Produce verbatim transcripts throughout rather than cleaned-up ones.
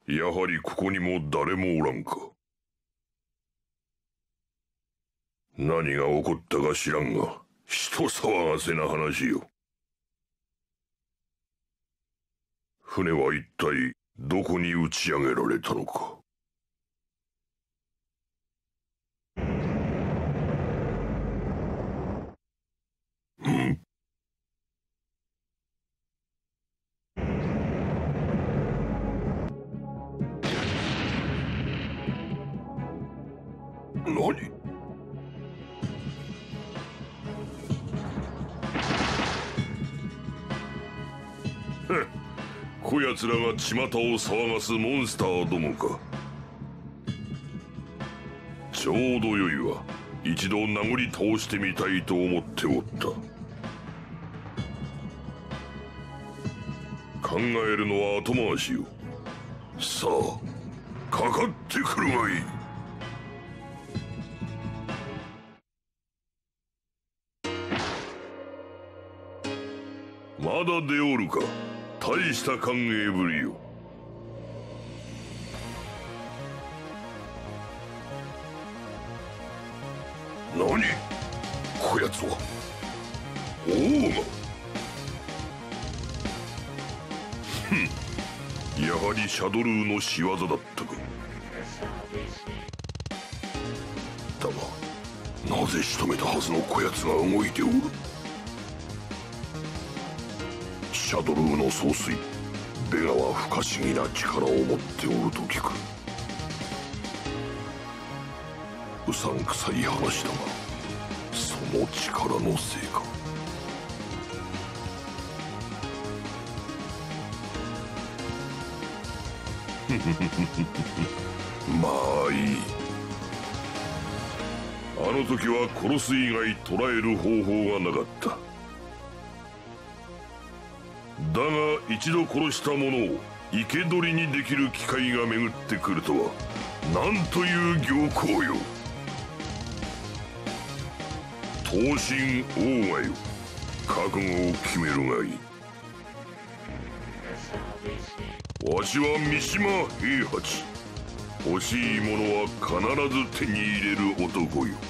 やはりここにも誰もおらんか。何が起こったか知らんが、人騒がせな話よ。船は一体どこに打ち上げられたのか。ん？何？こやつらが巷を騒がすモンスターどもか。ちょうどよいわ。一度殴り倒してみたいと思っておった。考えるのは後回しよ。さあ、かかってくるがいい。まだ出おるか。大した歓迎ぶりよ。何？こやつは王が。ふん、やはりシャドルーの仕業だったか。だがなぜ仕留めたはずのこやつが動いておる。シャドルーの総帥ベガは不可思議な力を持っておると聞く。うさんくさい話だが、その力のせいか。まあいい。あの時は殺す以外捕らえる方法がなかった。だが一度殺した者を生け捕りにできる機会が巡ってくるとは、なんという僥倖よ。闘神王がよ、覚悟を決めるがいい。わしは三島平八。欲しいものは必ず手に入れる男よ。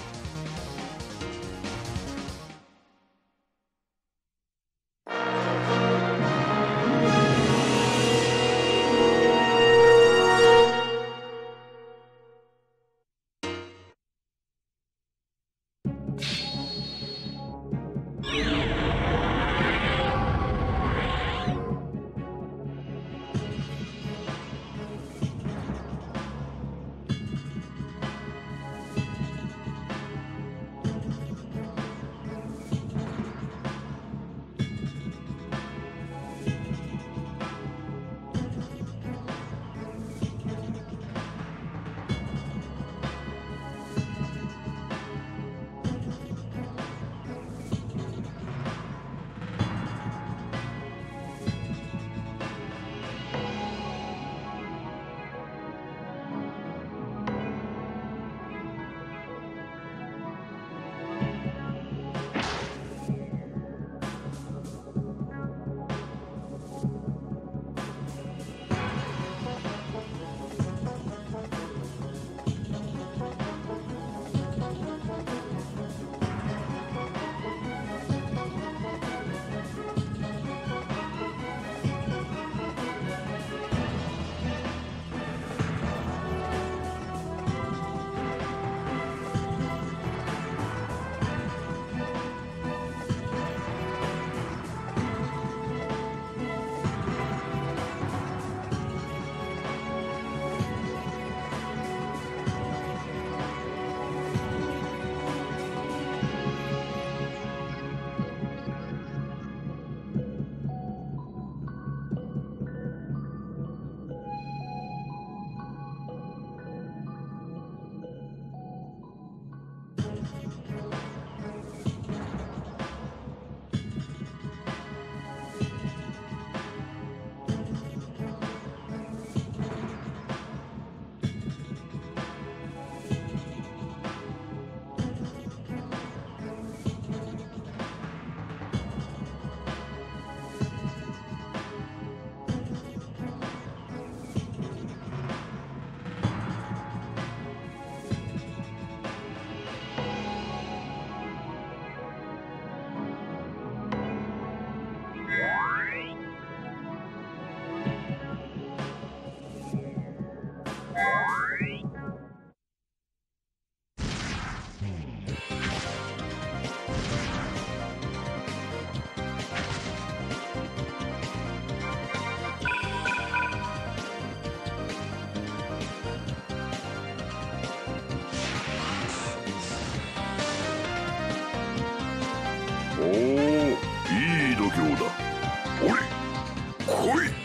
うだ。おれ来い。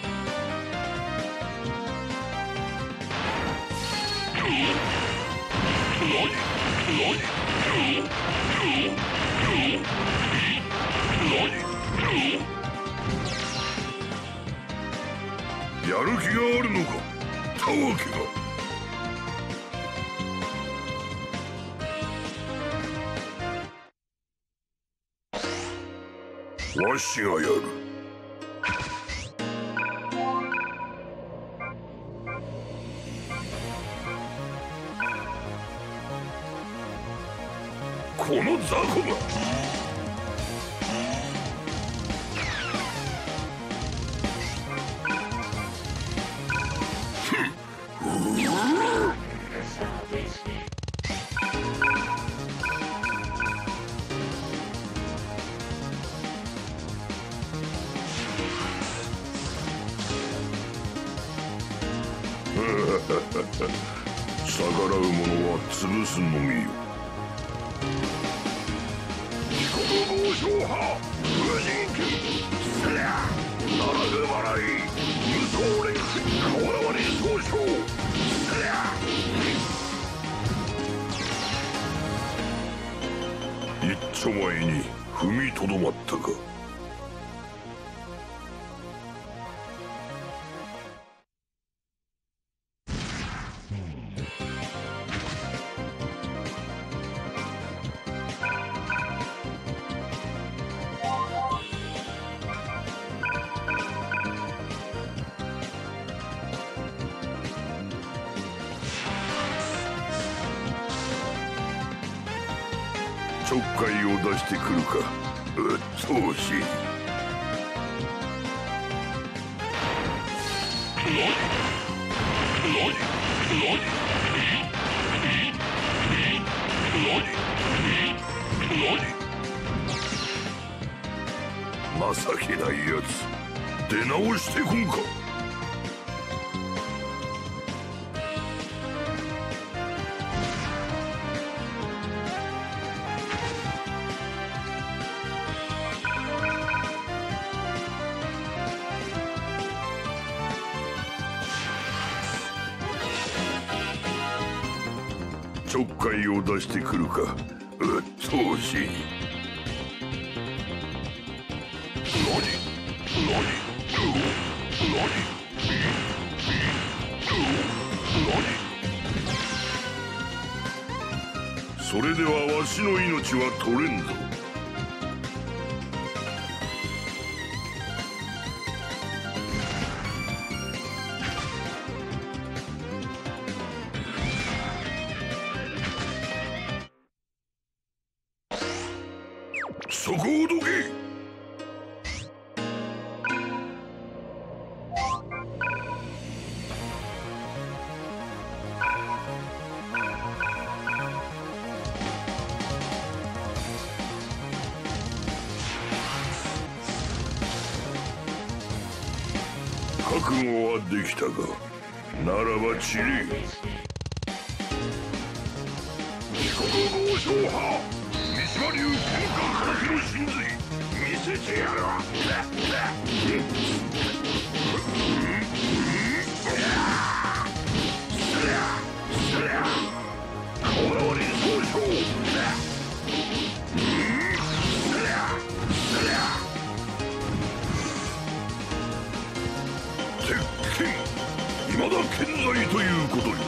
やる気があるのか、たわけが。わしがやる。この雑魚が。逆らう者は潰すのみよ。四国豪商派無人剣すりゃならぬ笑い無双連瓦割り総称すりゃ。一丁前に踏みとどまったか。ちょっかいを出してくるか、うっとうしい。情けないやつ、出直してこんか。ちょっかいを出してくるか、うっとうしい。それではわしの命は取れんぞ。そこをどけ。覚悟はできたが、ならば散れ。四国豪商派三島流天下からけの真髄見せてやるわ。瓦割り総称。鉄拳未だ健在ということに。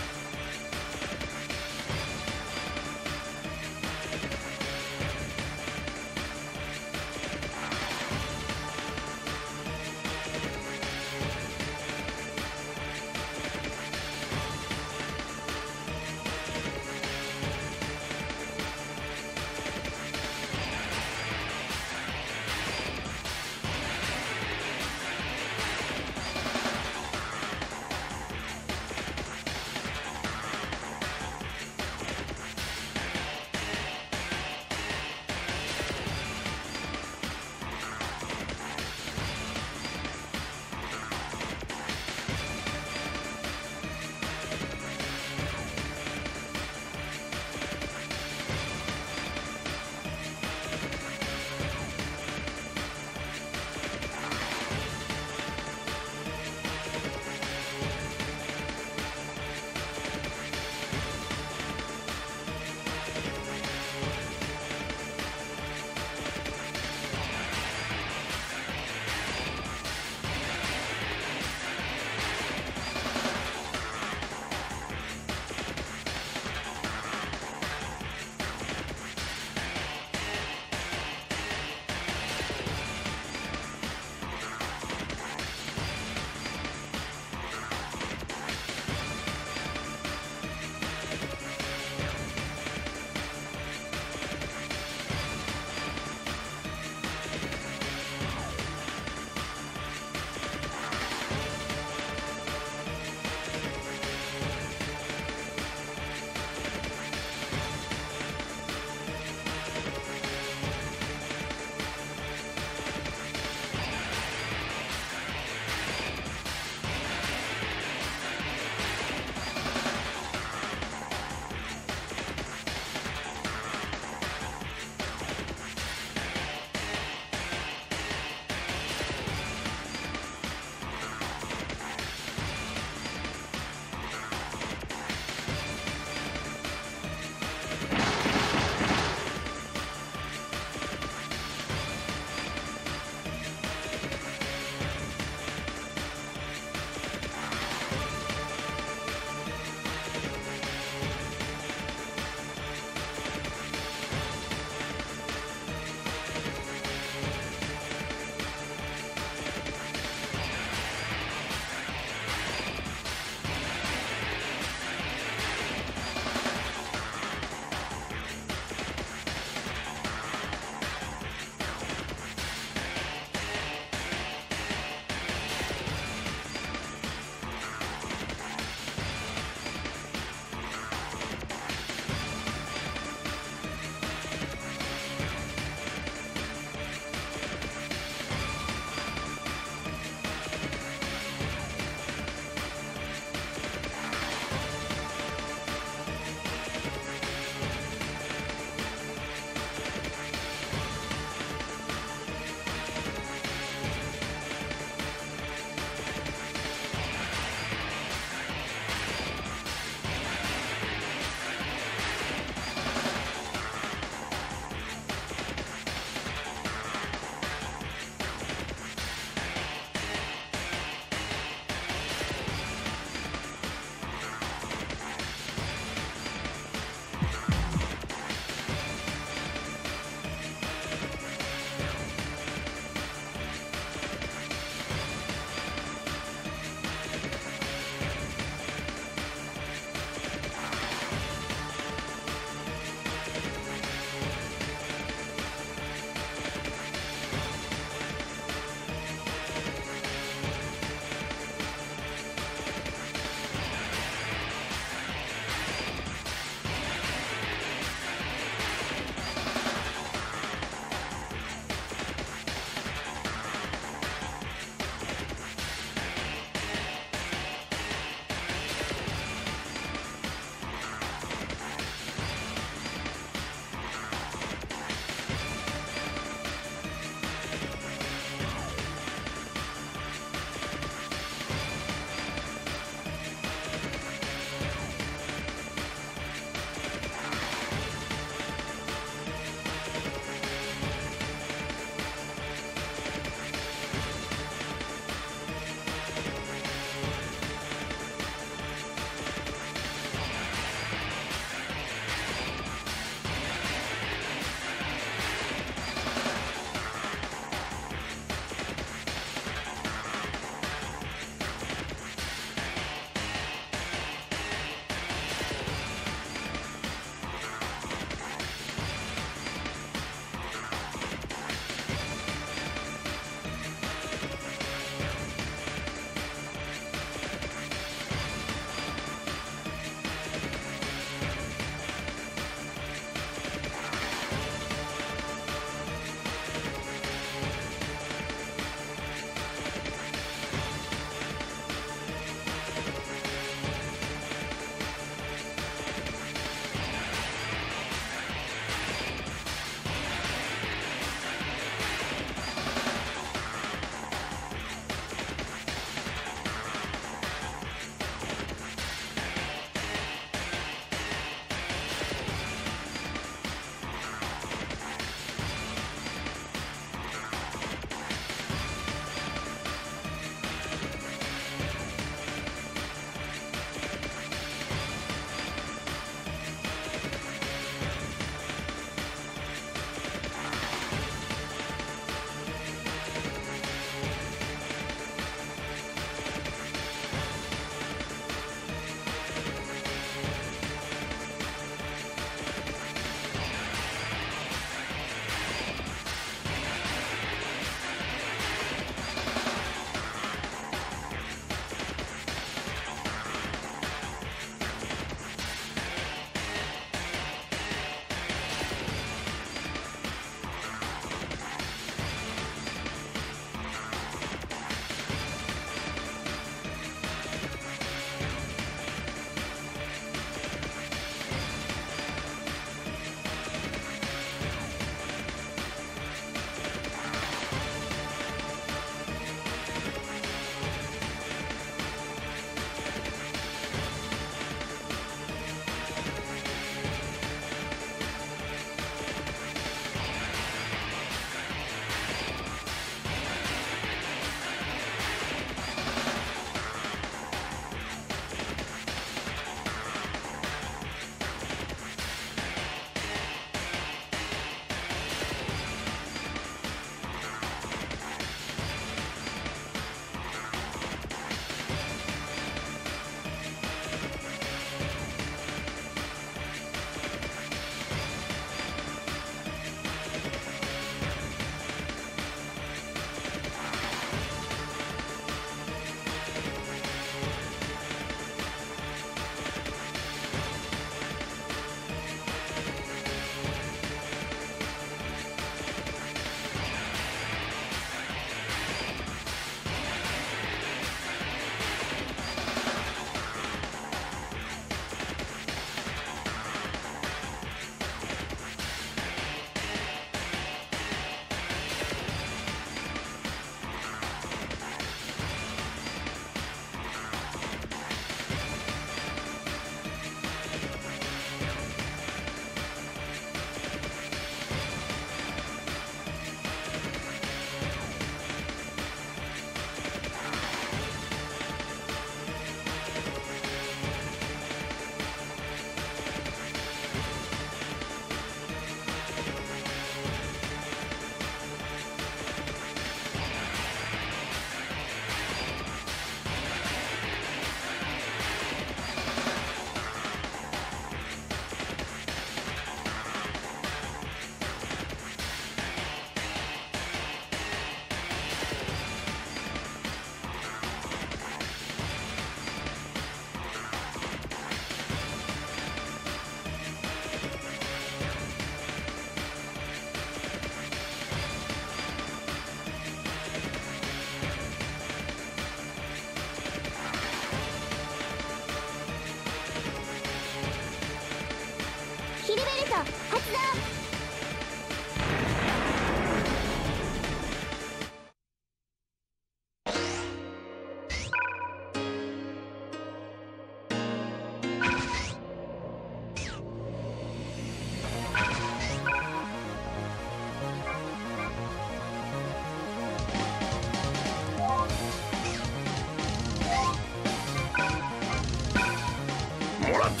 もらった。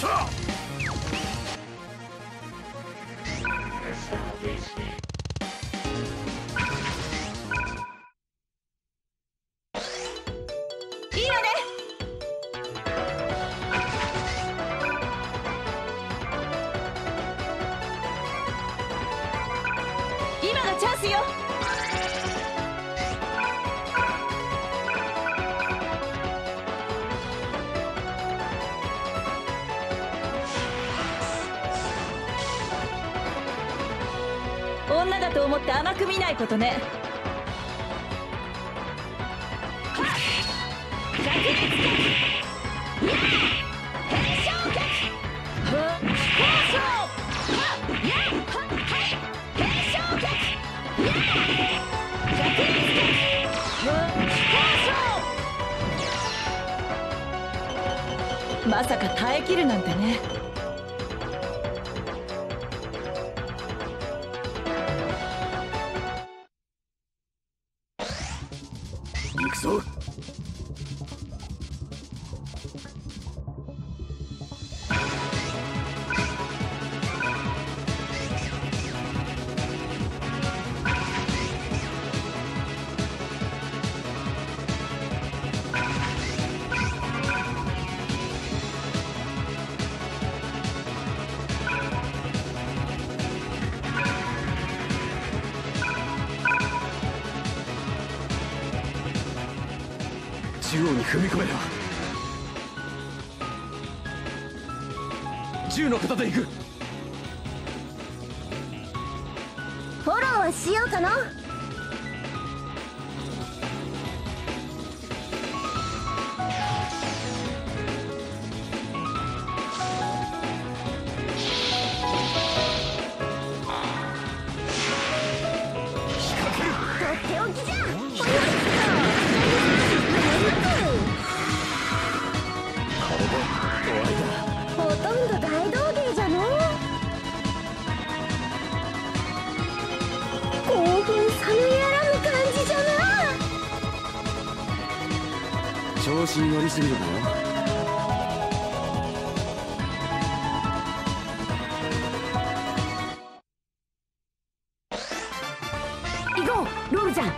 いいわね。今がチャンスよ。女だと思って甘く見ないことね。まさか耐えきるなんてね。 行くぞ。中央に踏み込めな。銃の片で行く。 フォローはしようかの。 調子に乗りすぎるなよ。 行こうロールちゃん。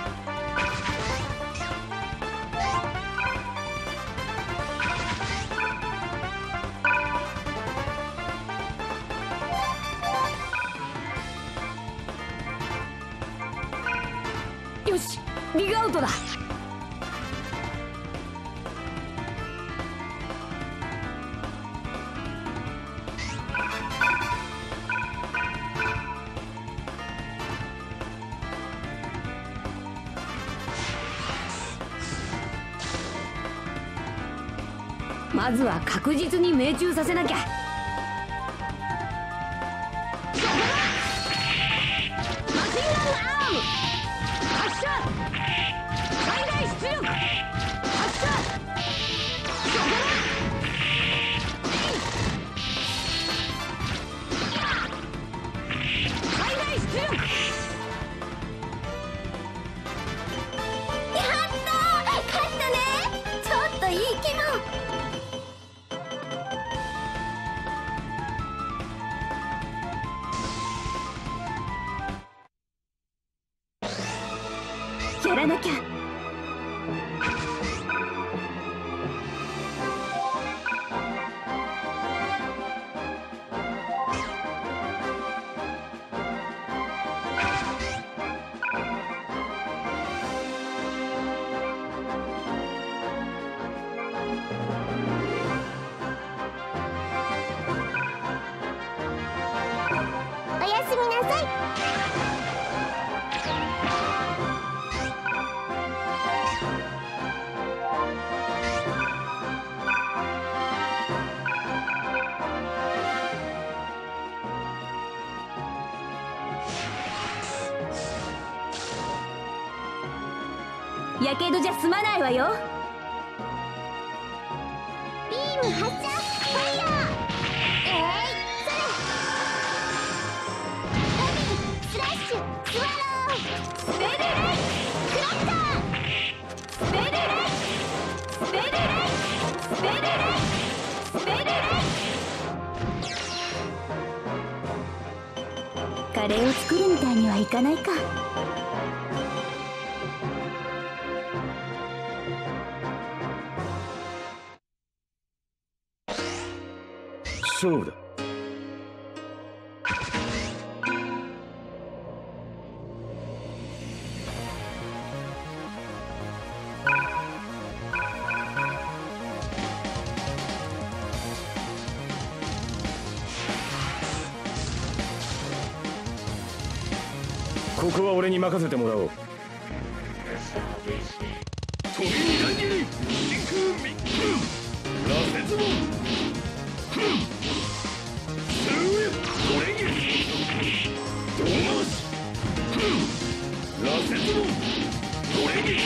よしリグアウトだ。まずは確実に命中させなきゃ。マシンガンアーム発射。最大出力発射。最大出力。やったー勝ったね。ちょっといい気分。やらなきゃ。おやすみなさい。 やけどじゃ済まないわよ。 ビーム発射ファイヤー。えいそれ。スラッシュスワロー。スペルレイクラッター。スペルレイスペルレイスペルレイスペルレイ。 カレーを作るみたいにはいかないか。 勝負だ。ここは俺に任せてもらおう。飛びに乱入真空ミック螺旋もスーエットレギドーマス螺旋もトレギ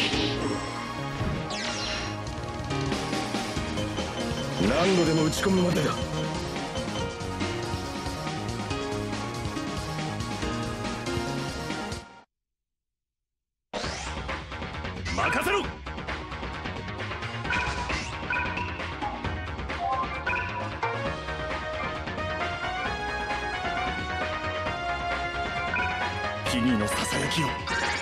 何度でも打ち込むまでだ。任せろ。君のささやきを。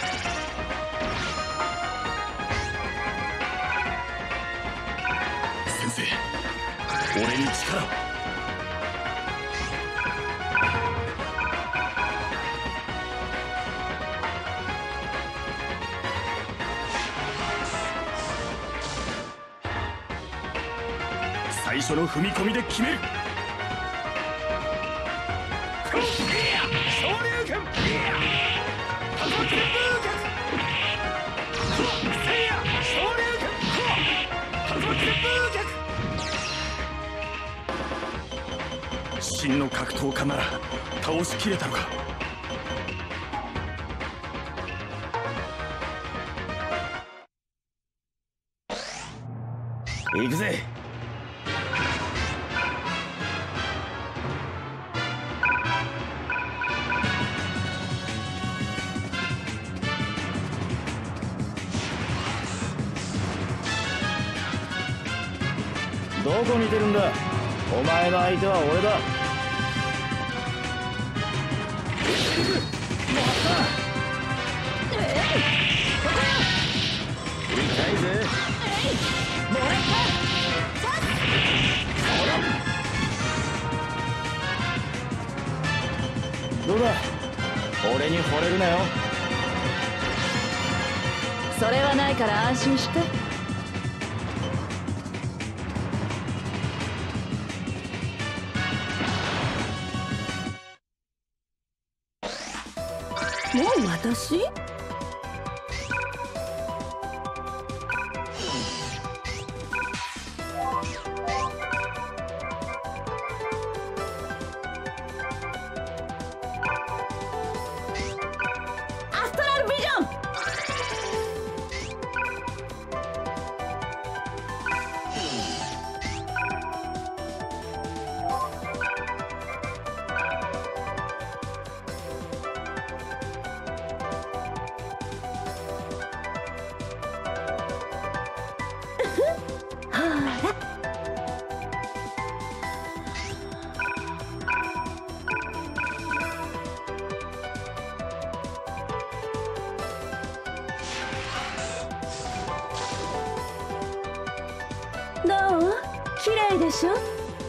先生、俺に力を。最初の踏み込みで決める。昇竜拳多国風脚せいや昇竜拳多国風脚真の格闘家なら倒しきれたのか。行くぜ。どこ見てるんだ。お前の相手は俺だ。痛いぜ。 もらったどうだ、俺に惚れるなよ。 それはないから安心して。もう私？どう？綺麗でしょ？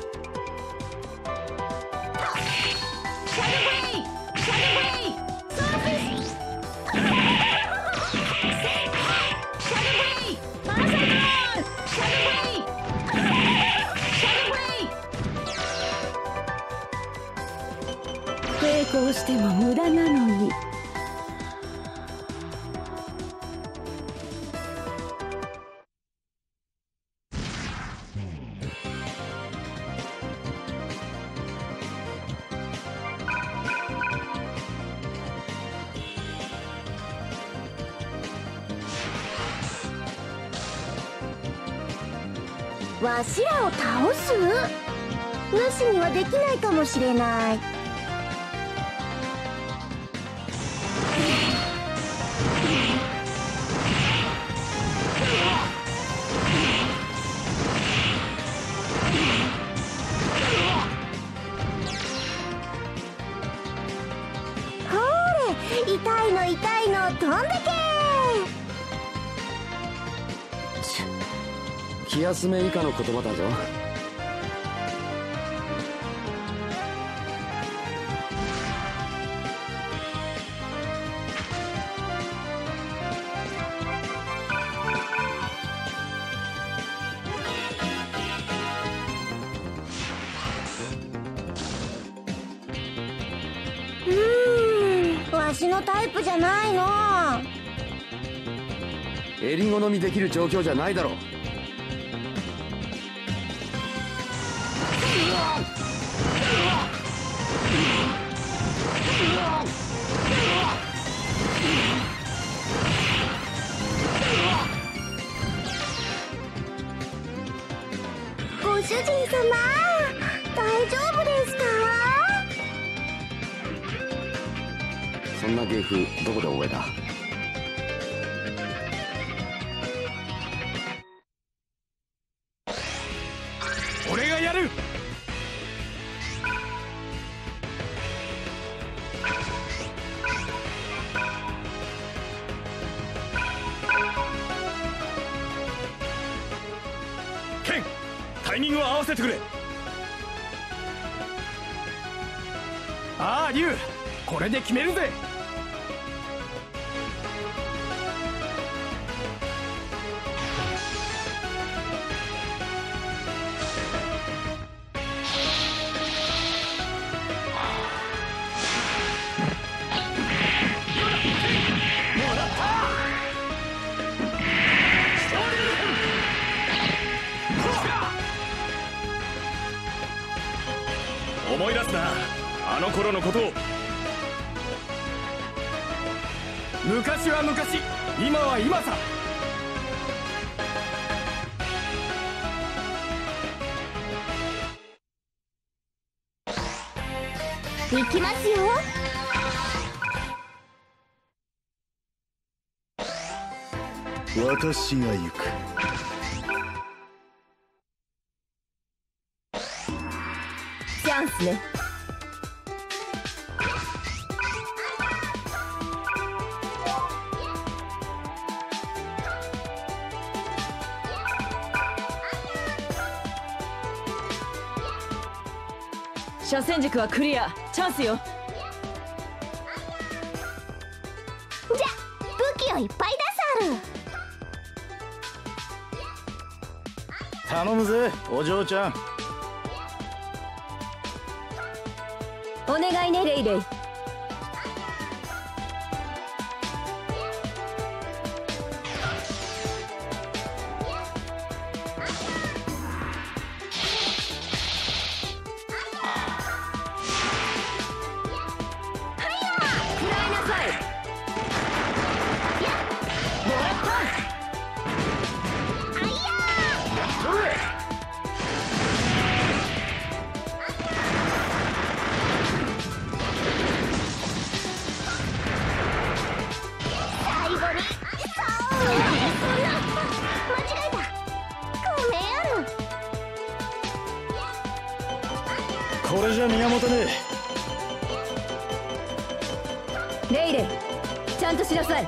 シャドウブレイシャドウブレイソーフィスシャドウブレイマーサルドーンシャドウブレイシャドウブレイ抵抗しても無駄なのに。 わしらを倒す？なしにはできないかもしれない。痛いの痛いの飛んでけー。気休め以下の言葉だぞ。 わしのタイプじゃないの。 襟好みできる状況じゃないだろう。 ご主人様、大丈夫ですか？ そんな芸風どこで覚えた？ 俺がやる。ケン、タイミングを合わせてくれ。ああ、リュウ、これで決めるぜ。思い出すな、あの頃のことを。昔は昔、今は今さ。 行きますよ。 私が行く。 チャンスね。車線軸はクリア。チャンスよ。 じゃ武器をいっぱい出さる。 頼むぜ、お嬢ちゃん。 お願いね、レイレイ。 これじゃ身が持たねえ。レイレイ、ちゃんとしなさい。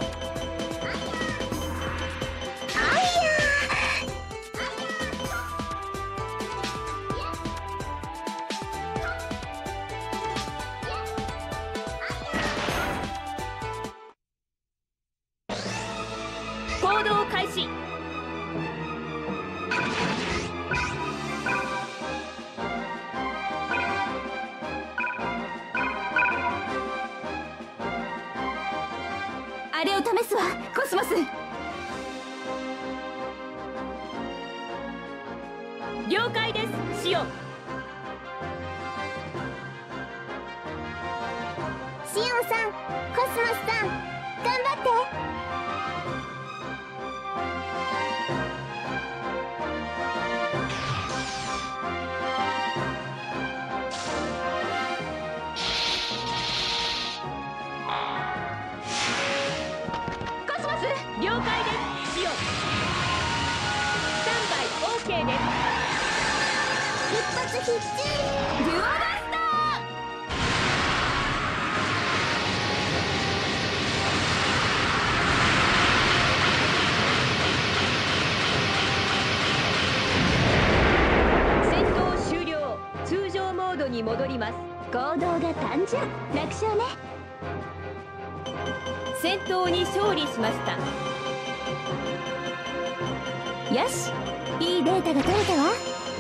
行動開始。あれを試すわ、コスモス。了解です、シオン。 シオンさん、コスモスさん、頑張って。 必至。デュオバスタ戦闘終了。通常モードに戻ります。 行動が単純。楽勝ね。 戦闘に勝利しました。 よし、いいデータが取れたわ。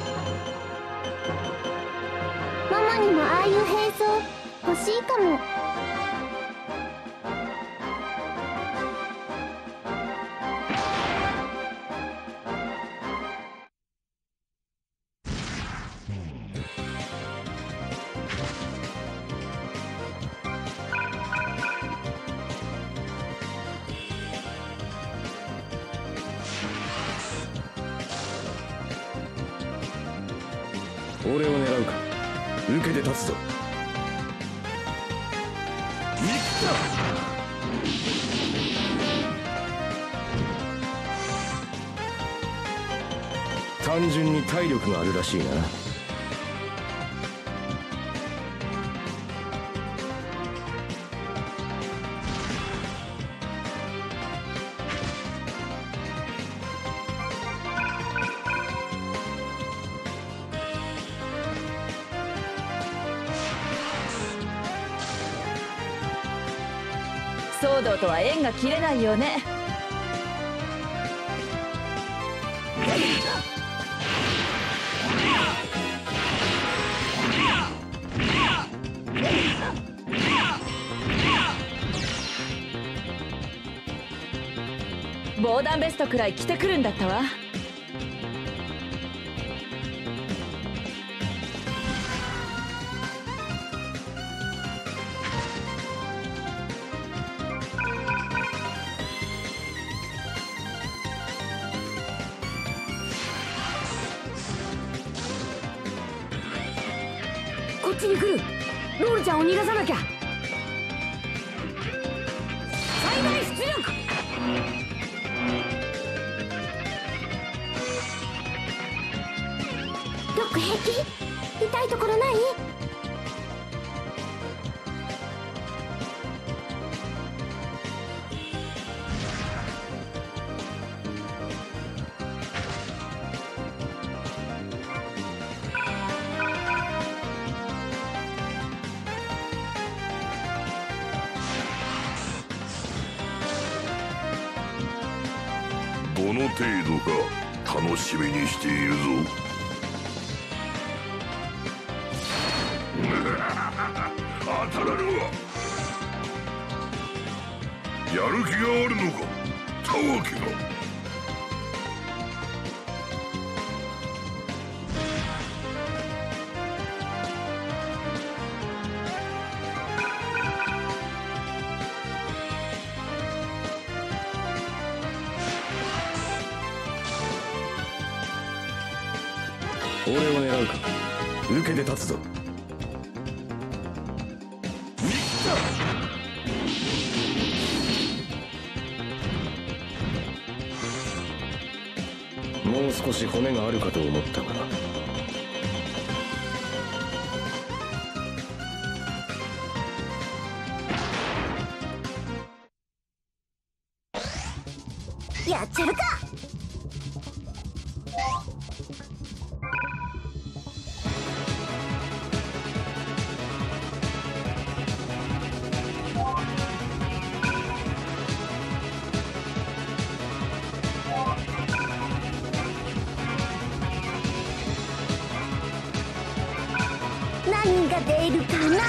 ママにもああいう変装欲しいかも。 俺を狙うか。受けて立つぞ。単純に体力があるらしいな。 騒動とは縁が切れないよね。防弾ベストくらい着てくるんだったわ。 こっちに来る。ロールちゃんを逃がさなきゃ。最大出力。ロック平気？痛いところない？ どの程度か楽しみにしているぞ。当たらぬわ。やる気があるのか、たわけが。 俺を狙うか。受けて立つぞ。もう少し骨があるかと思ったがな。 やっちゃるか。何が出るかな。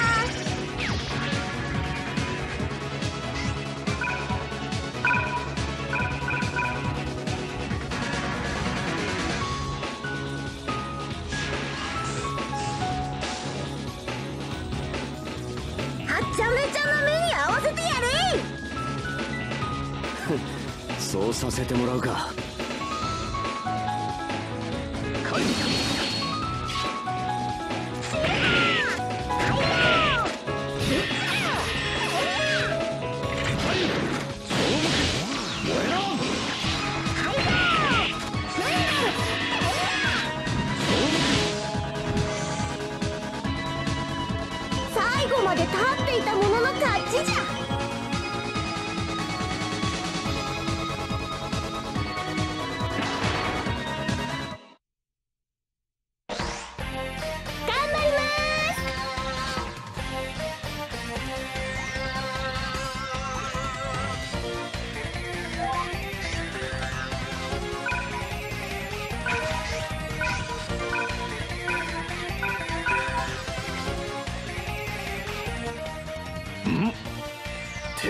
はちゃめちゃな目に合わせてやれ。 そうさせてもらうか。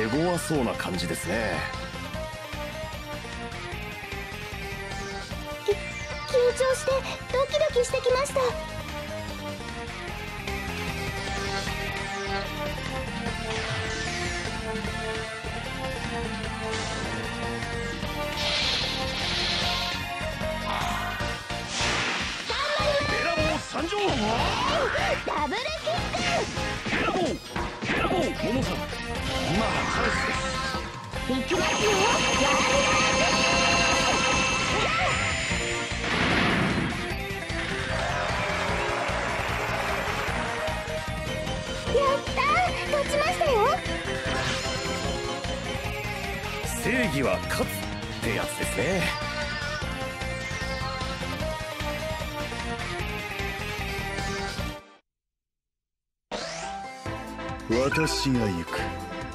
手強そうな感じですね。 き緊張してドキドキしてきました。 ヘラボー参上。 ダブルキック。 ヘラボーヘラボーモモさん、今がチャンスです。 いきますよ。やったー、勝ちましたよ。 正義は勝つってやつですね。私が行く。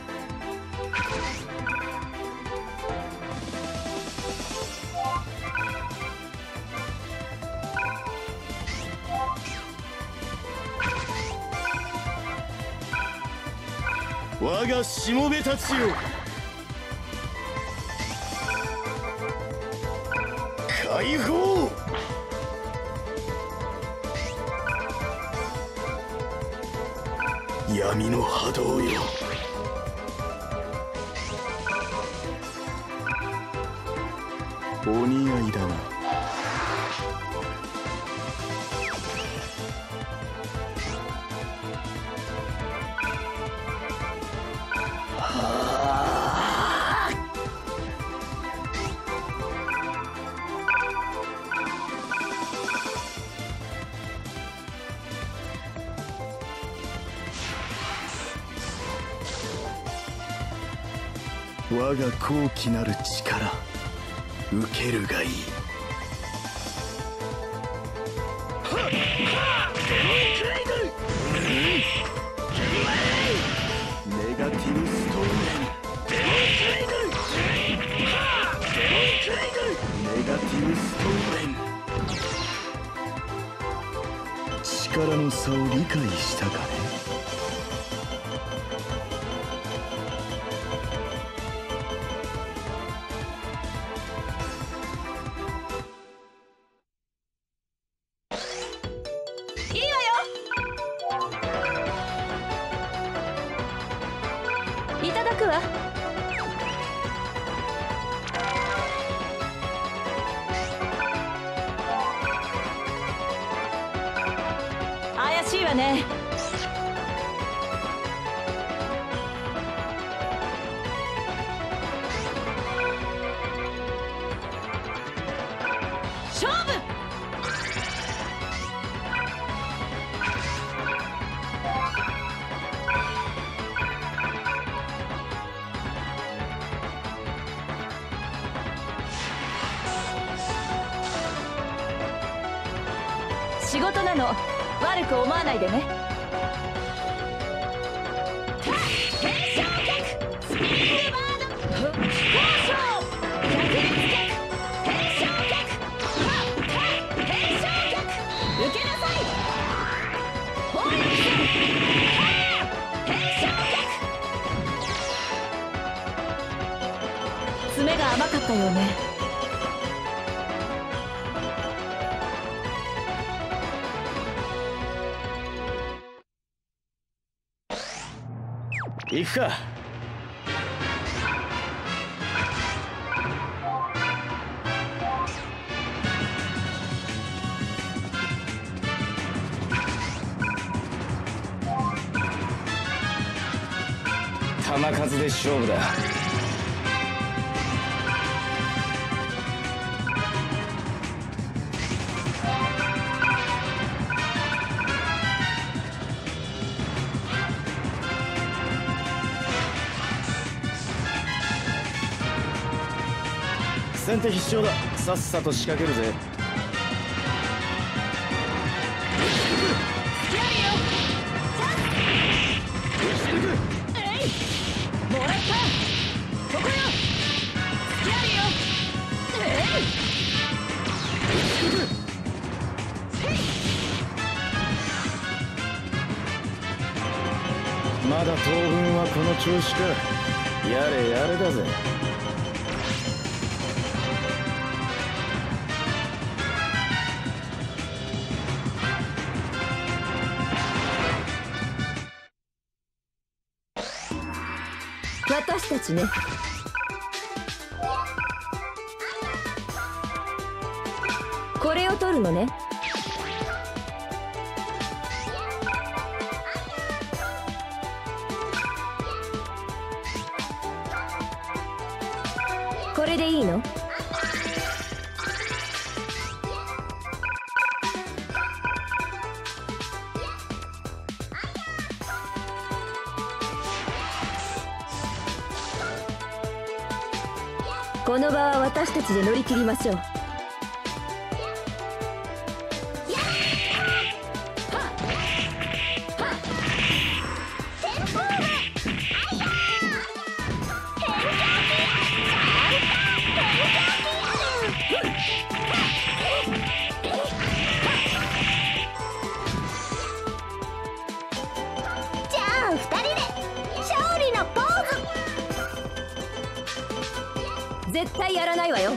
我がしもべたちよ、解放。闇の波動よ、お似合いだな。我が高貴なる力、受けるがいい。ネガティブストーメン、ネガティブストーメン。力の差を理解したかね。 いただくわ。怪しいわね。勝負。仕事なの、悪く思わないでね。天正脚スピードバード飛行賞百裂脚天正脚天正脚受けなさい。法力天正脚。爪が甘かったようね。 行くか。球数で勝負だ。先手必勝だ。さっさと仕掛けるぜ。 もらったここよ。やるよ。えい、まだ当分はこの調子か。 やれやれだぜ。 私たちね。これを取るのね。これでいいの？この場は私たちで乗り切りましょう。絶対やらないわよ。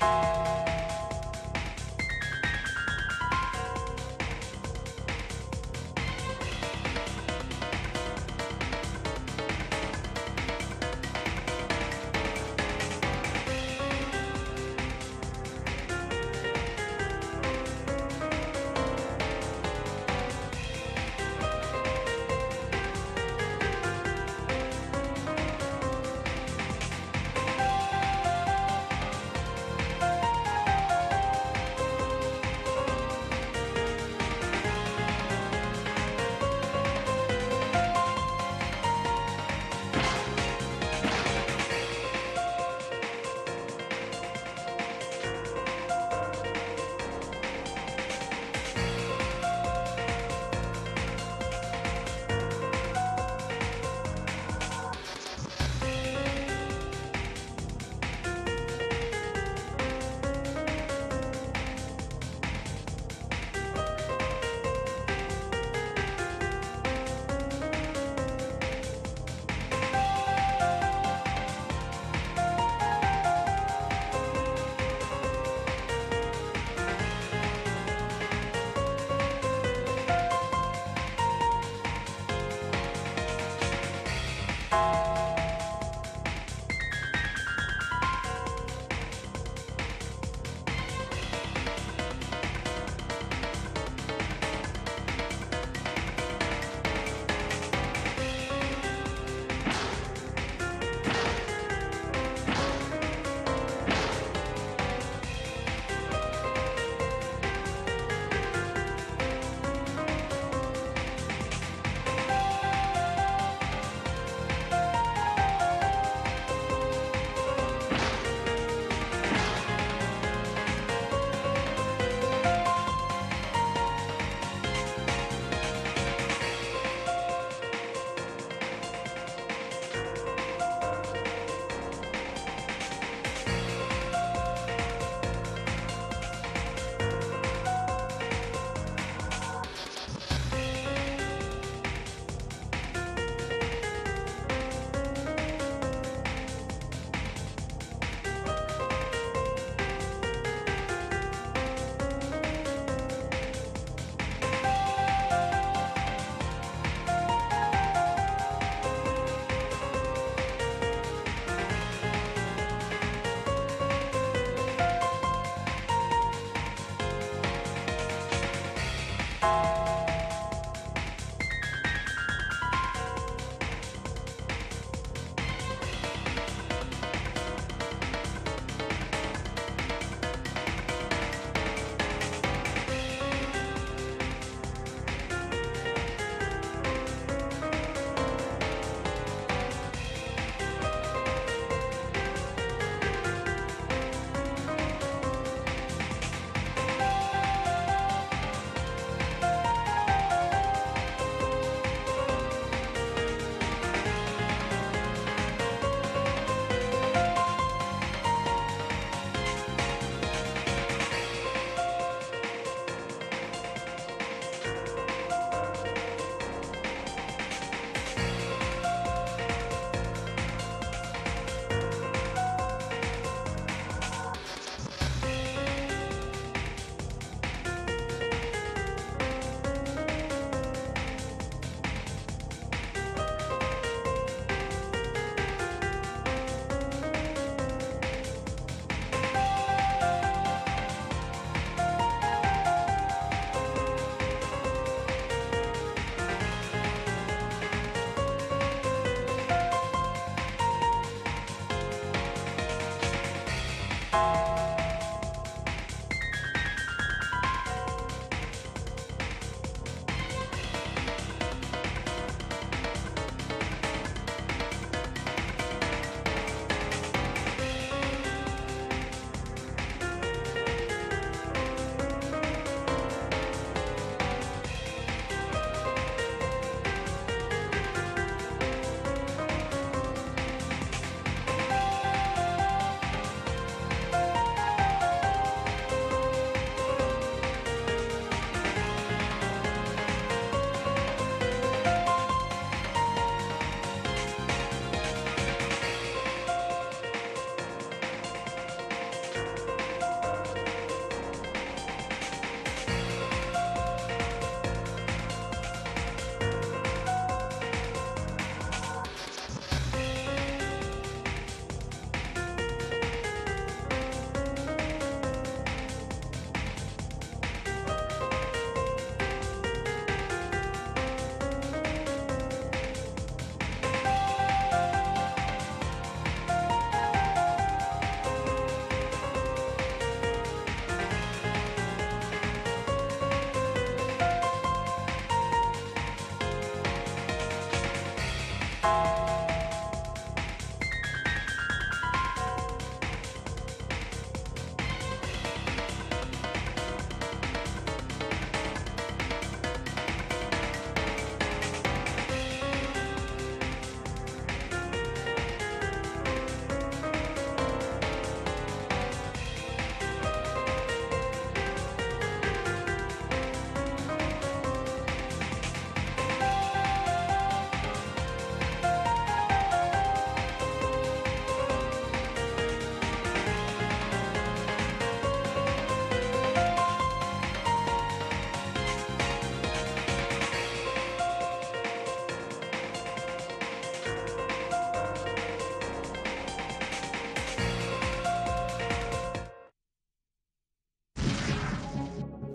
「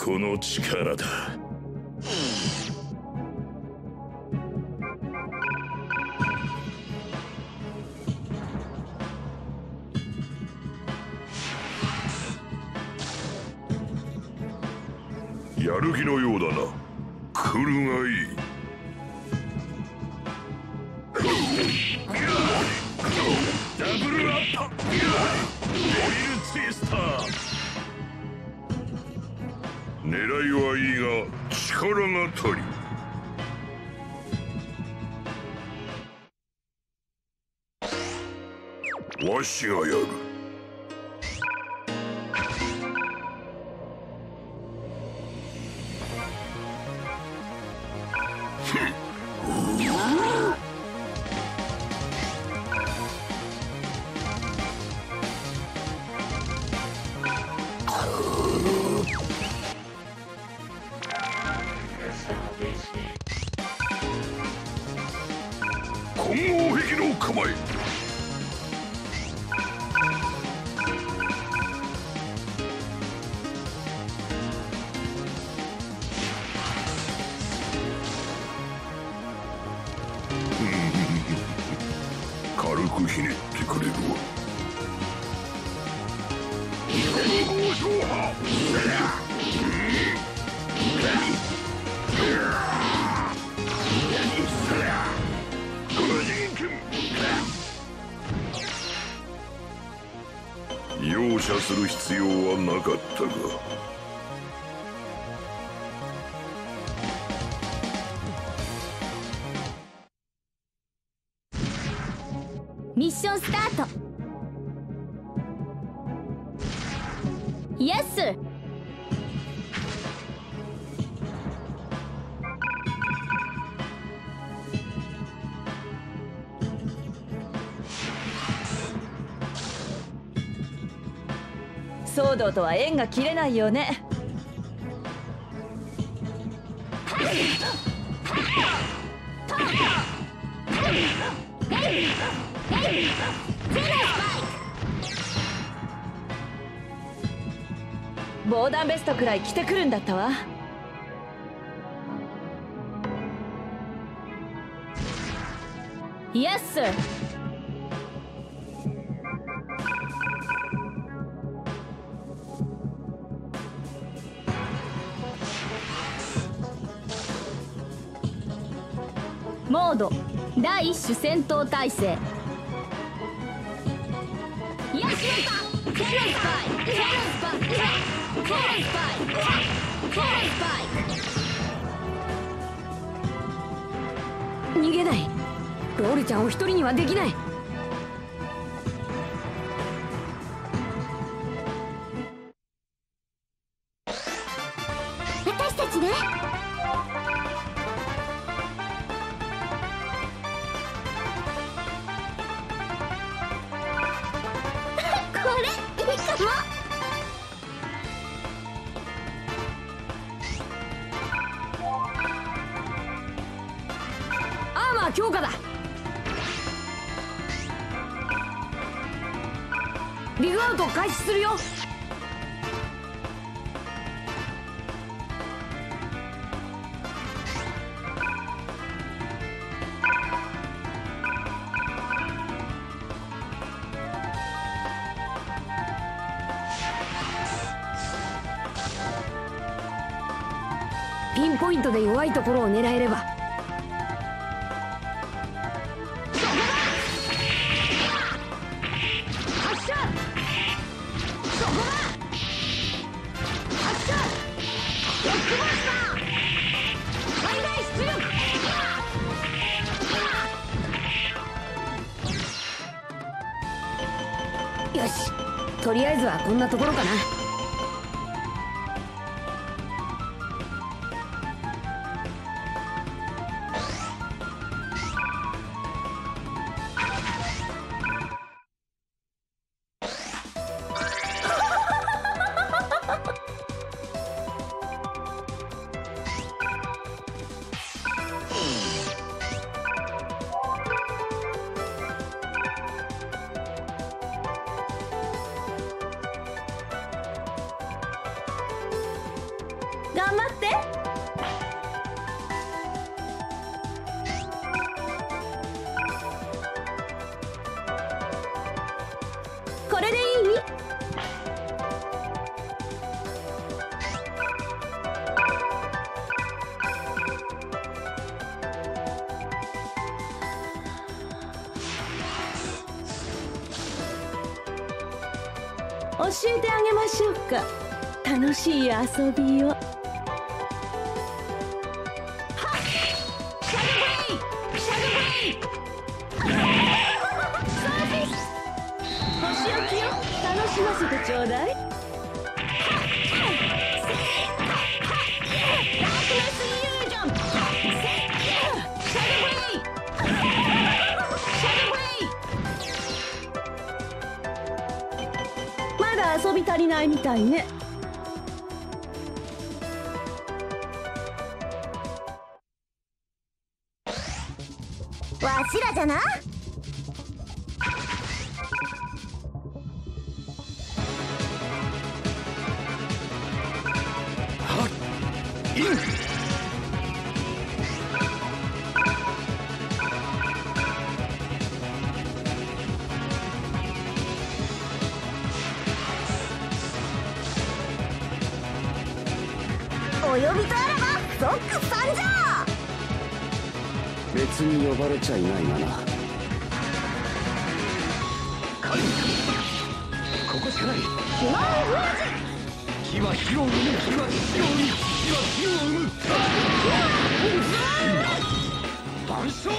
この力だ。やる気のようだな。来るがいい。ダブルアッパー、ドリルツイスター。狙いはいいが力が足りん。わしがやる。混合壁の構え。軽くひねってくれるわ。混合勝破。容赦する必要はなかったが。 ミッションスタート。イエス。 騒動とは縁が切れないよね。防弾ベストくらい着てくるんだったわ。 イエス。モード第一種戦闘態勢。よしやった。テレスパイテレスパイテレスパイテレスパイ。逃げない。ロールちゃんを一人にはできない。私たちね。強化だ。リグアウト開始するよ。ピンポイントで弱いところを狙えれば。よし、とりあえずはこんなところかな。 頑張って。これでいい？教えてあげましょうか、楽しい遊びを。星置きを楽しませてちょうだい。ダークネスイリュージョン。シャドウブレイ。シャドウブレイ。まだ遊び足りないみたいね。 わしらじゃな。お呼びとあらばゾック参上。 別に呼ばれちゃいないがな。 ここしかない。 ひまわり封じ。 火は火を生む。火は火を生む。火は火を生む。万象。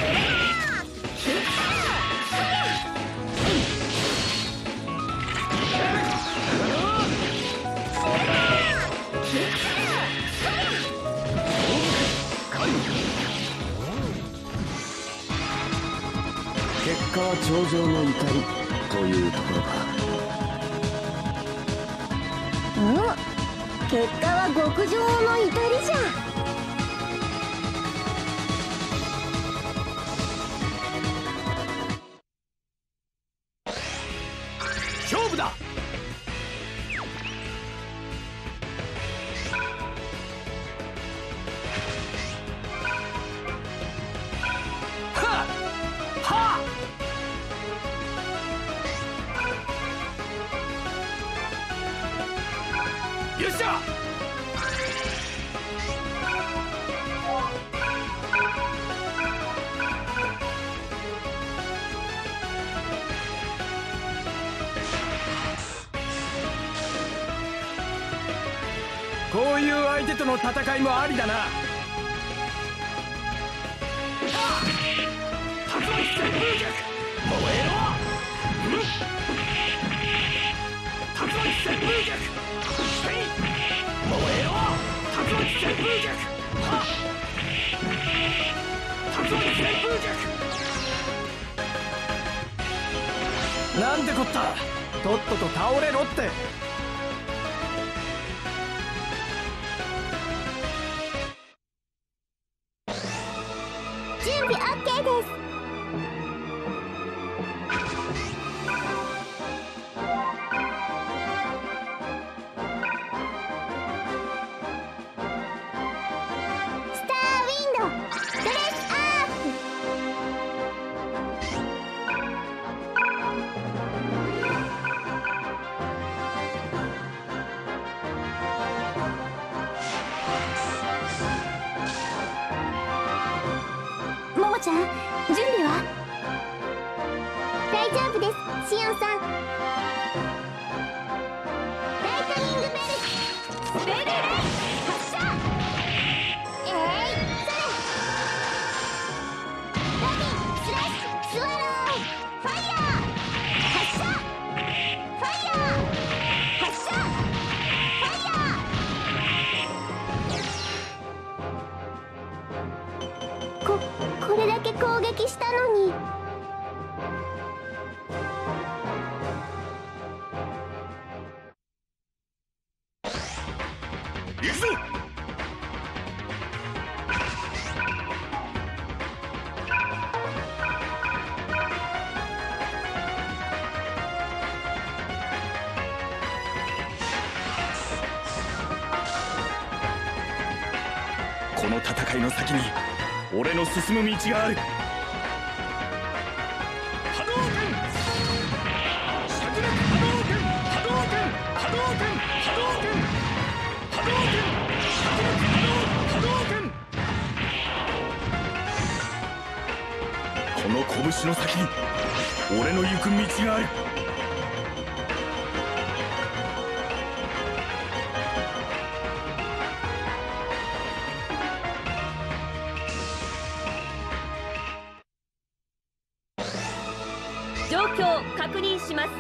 結果は頂上の怒りというところか。 うん、結果は極上の怒りじゃ。 勝負だ。よっしゃ。こういう相手との戦いもありだな。竜巻旋風脚燃えろ。竜巻旋風脚燃えろ。竜巻旋風脚。竜巻旋風脚。なんてこった。とっとと倒れろって。 準備 OK です。ももちゃん、準備は？大丈夫です、シオンさん。ライトニングベルスベルレイ発射。えい、それ。ラビンスラッシュスワローファイヤー発射。ファイヤー発射。ファイヤー。ここれだけ攻撃したのに。 行くぞ。 この戦いの先に俺の進む道がある。波動拳、灼熱波動拳、波動拳、波動拳、波動拳、波動拳、灼熱波動波動拳。この拳の先に俺の行く道がある。 状況確認します。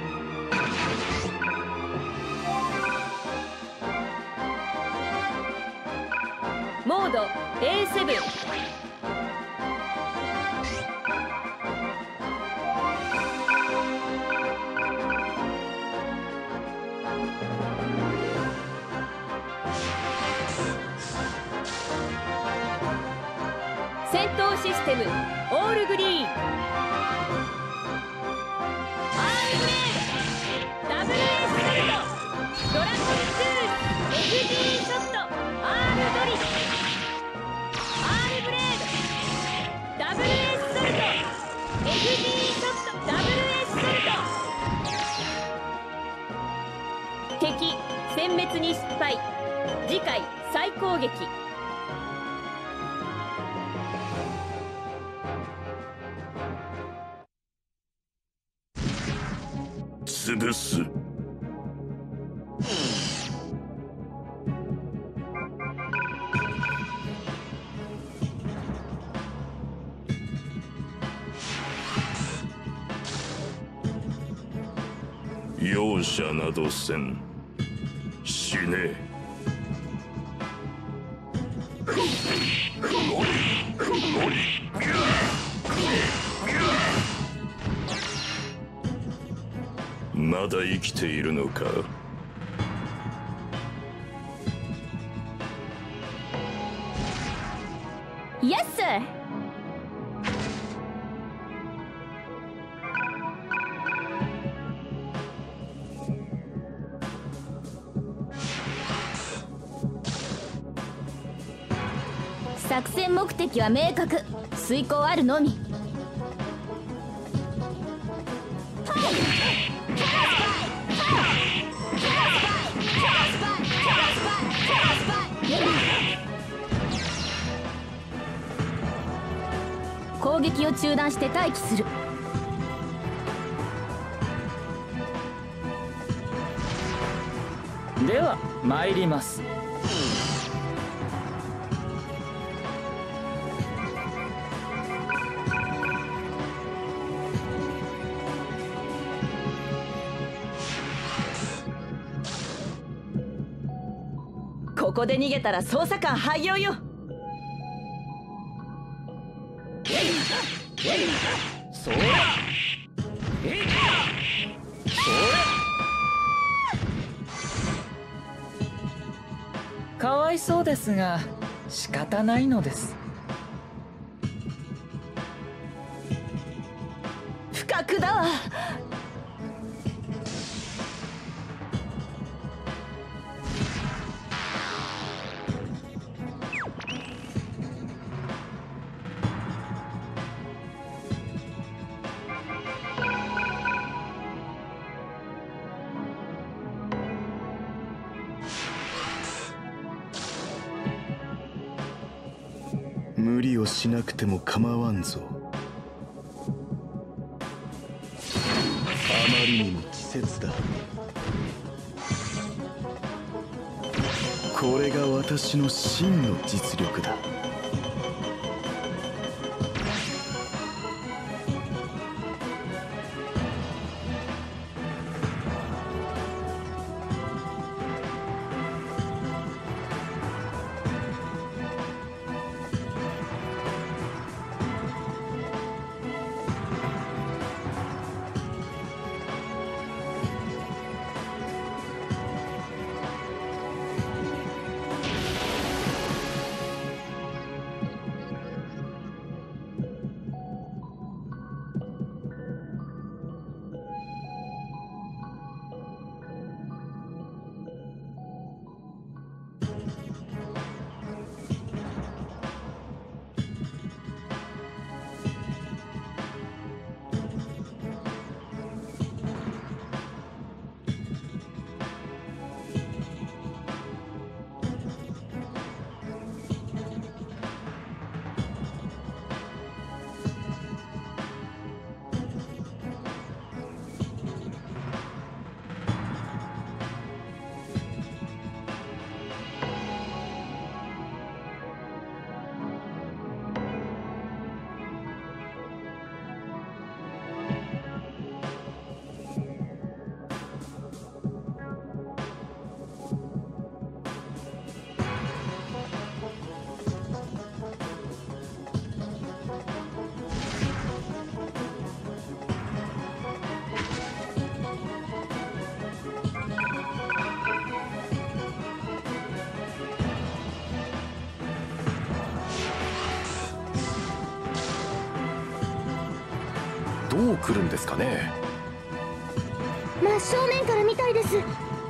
モード エーセブン。戦闘システムオールグリーン。ダブルエースベルト、ドラゴンツール、エフジー ショット、アームドリル、アームブレード、ダブルエースベルト、エフジー ショット、ダブルエースベルト。敵殲滅に失敗。次回再攻撃。 潰す。容赦などせん。死ね。まだ生きているのか。 Yes, sir. 作戦目的は明確。遂行あるのみ。攻撃を中断して待機する。 では参ります。 ここで逃げたら捜査官廃業よ。 それえいそれかわいそうですが仕方ないのです。 不覚だわ。 無理をしなくても構わんぞ。あまりにも稚拙だ。これが私の真の実力だ。 来るんですかね。 真正面からみたいです。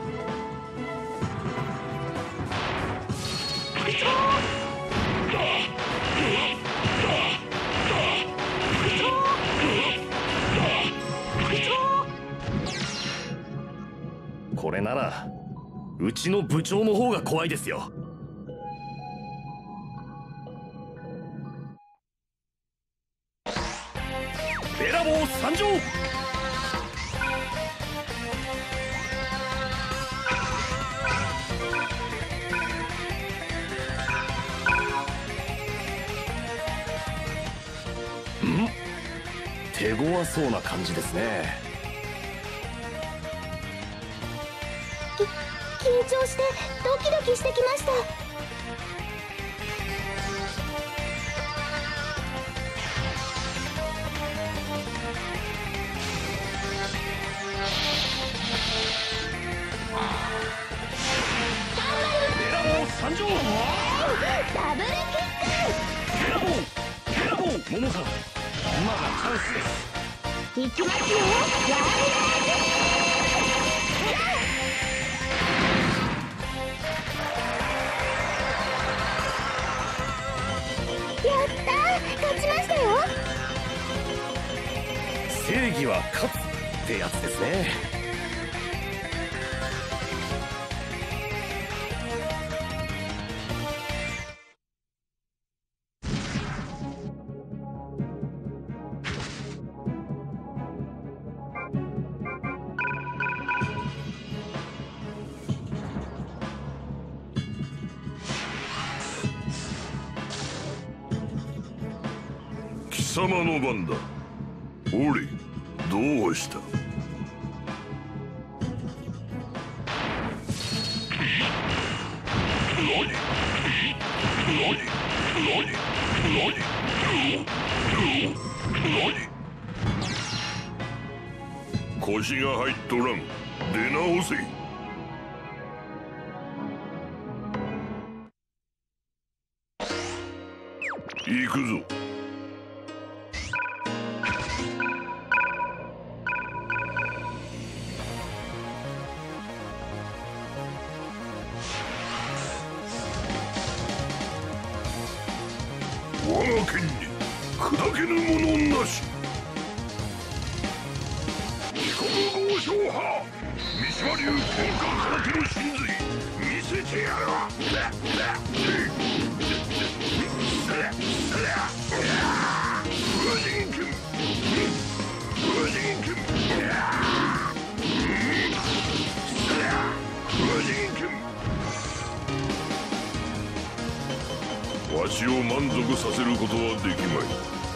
これならうちの部長の方が怖いですよ。ベラボー参上。ん？手強そうな感じですね。 緊張してドキドキしてきました。 ベラボー参上。 ダブルキック。 ベラボーベラボーモモさん、今がチャンスです。 いきますよ。やったー、勝ちましたよ。 正義は勝つってやつですね。 貴様の番だ。おり、どうした？何？何？何？何？何？腰が入っとらん。出直せ。行くぞ。我が剣に砕けぬものなし。異国豪商派三島流天下空手の真髄見せてやるわ。風神剣風神剣風神剣。わしを満足させることはできま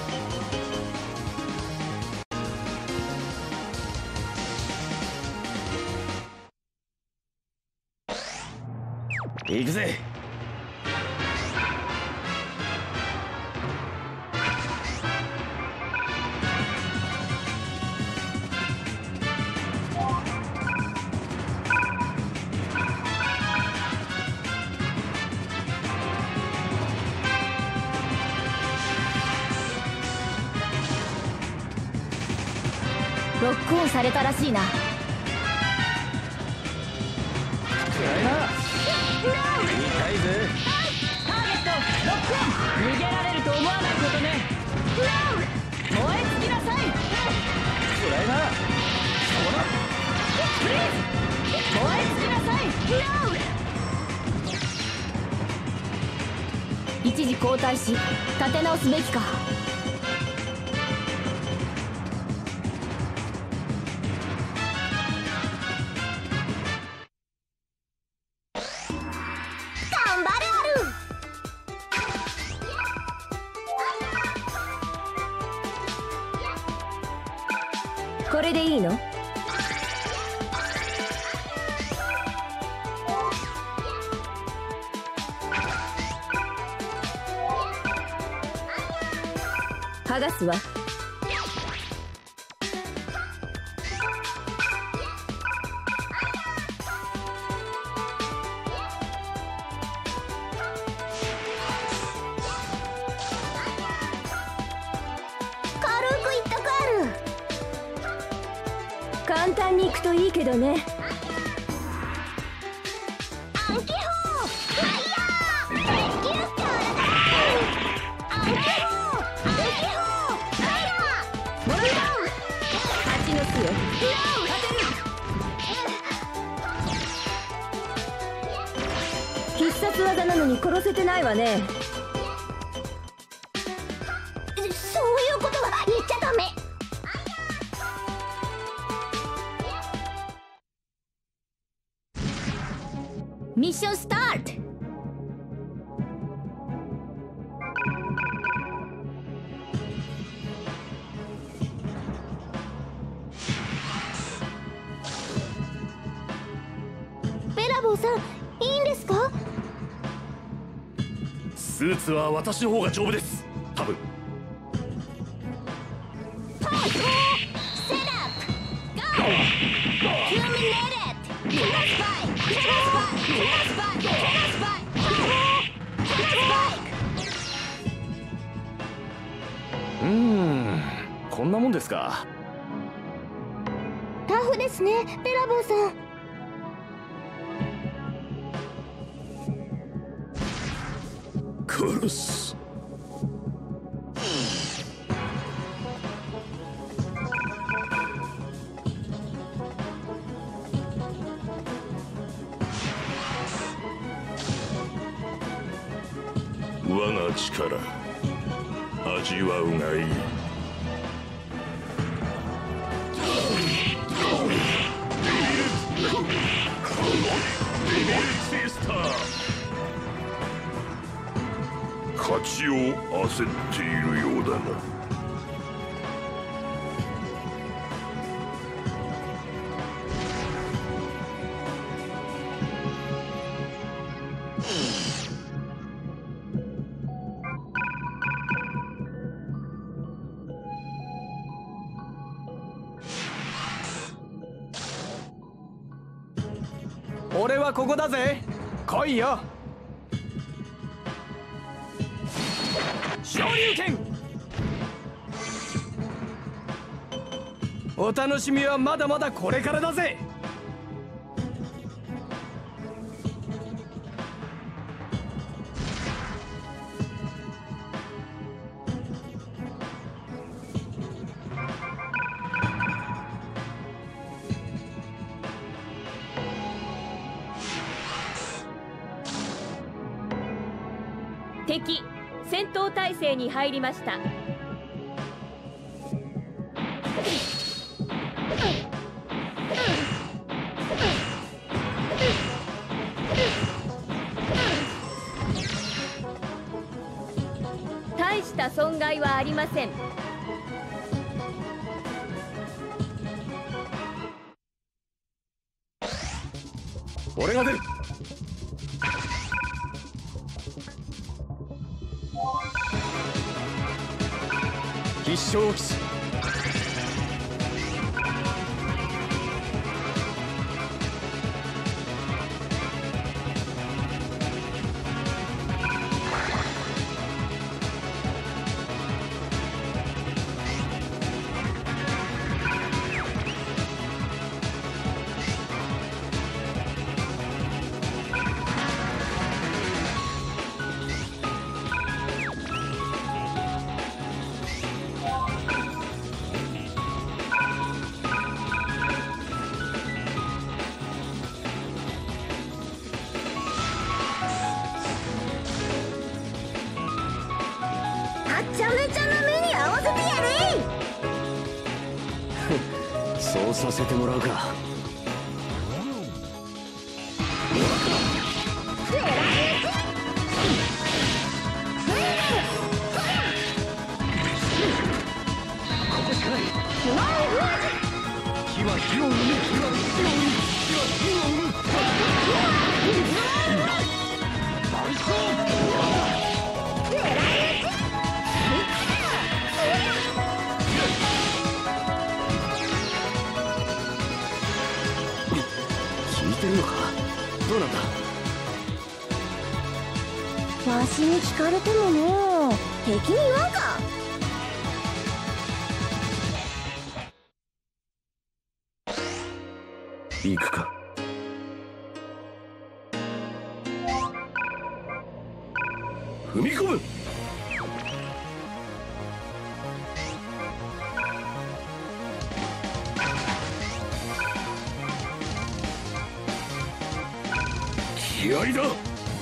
い。行くぜ。 ロックオンされたらしいな。 暗いな。痛いぜ。 ターゲットロックオン。逃げられると思わないことね。燃え尽きなさい。 暗いな。 プリーズ燃え尽きなさい。 一時交代し立て直すべきか。頑張れある。これでいいの？剥がすわ。軽くいったかある。 簡単にいくといいけどね。 アンキホーファイヤーレスキュースターアンキホーアンキホーファイヤーモルダウン蜂の巣よ。 勝てる。 必殺技なのに殺せてないわね。 そういうことは言っちゃダメ。 ミッションスタート。 ベラボーさん、いいんですか？ スーツは私の方が丈夫です。多分。 セットアップゴーキューミネーテッドキラスパイキラスパイキラスパイキラスパイキラスパイうーん、こんなもんですか。 タフですね、ベラボーさん。 殺す。我が力味わうがいい。勝ちを焦っているようだな。 俺はここだぜ。来いよ。昇竜拳。お楽しみはまだまだこれからだぜ。 敵戦闘態勢に入りました。大した損害はありません。 俺が出る。必勝騎士。 はちゃめちゃな目に合わせてやれ。 そうさせてもらうか。 ここしかない。火は火を生む。火は火を生む。火は火を生む。大将。 聞いてるのか。どうなんだ。 わしに聞かれてもね、敵に言わんか。 行くか。 踏み込む。気合いだ。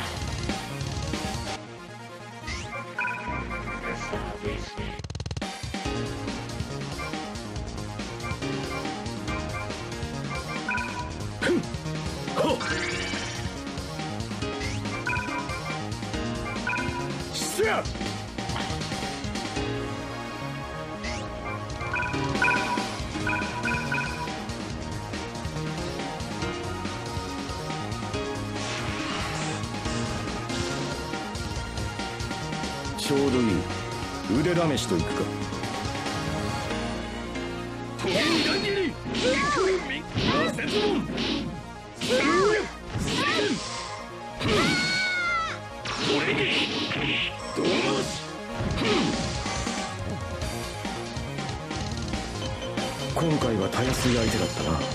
ちょうどいい。腕試しといくか。 トゲンガンギリ摩擦門スルーこれにドーマス。 今回はたやすい相手だったな。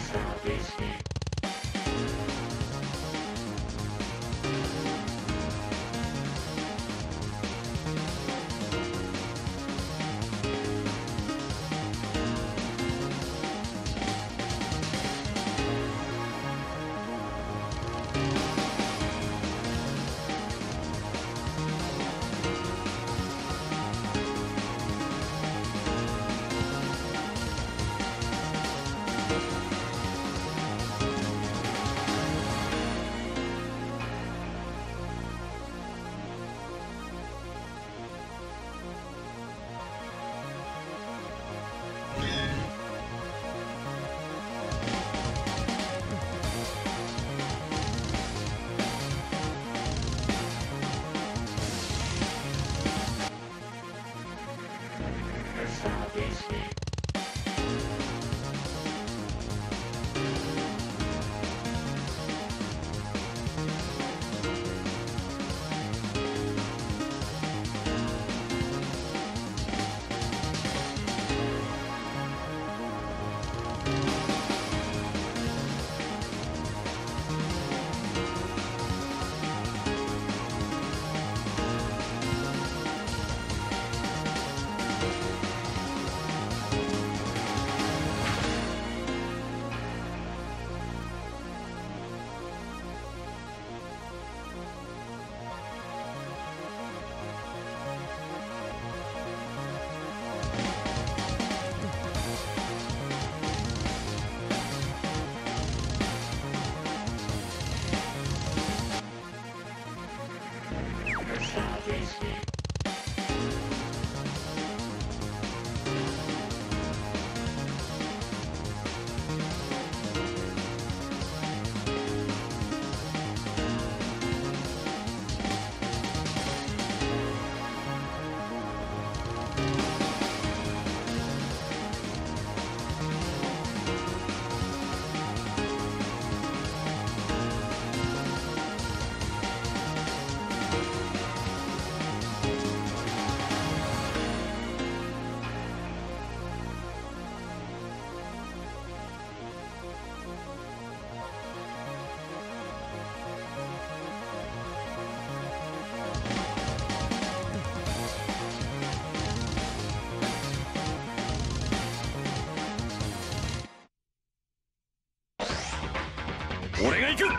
俺が行く。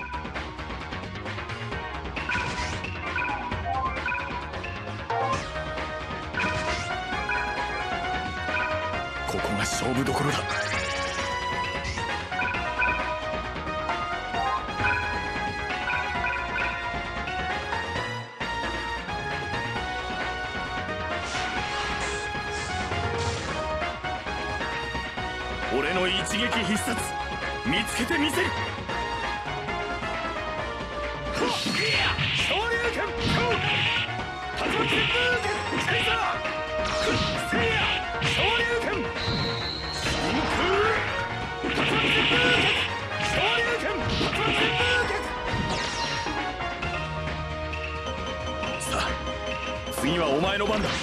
ここが勝負どころだ。俺の一撃必殺見つけてみせる。昇竜拳竜巻風剣カイザーせいや昇竜拳真空竜巻風剣昇竜拳竜巻風剣。さあ次はお前の番だ。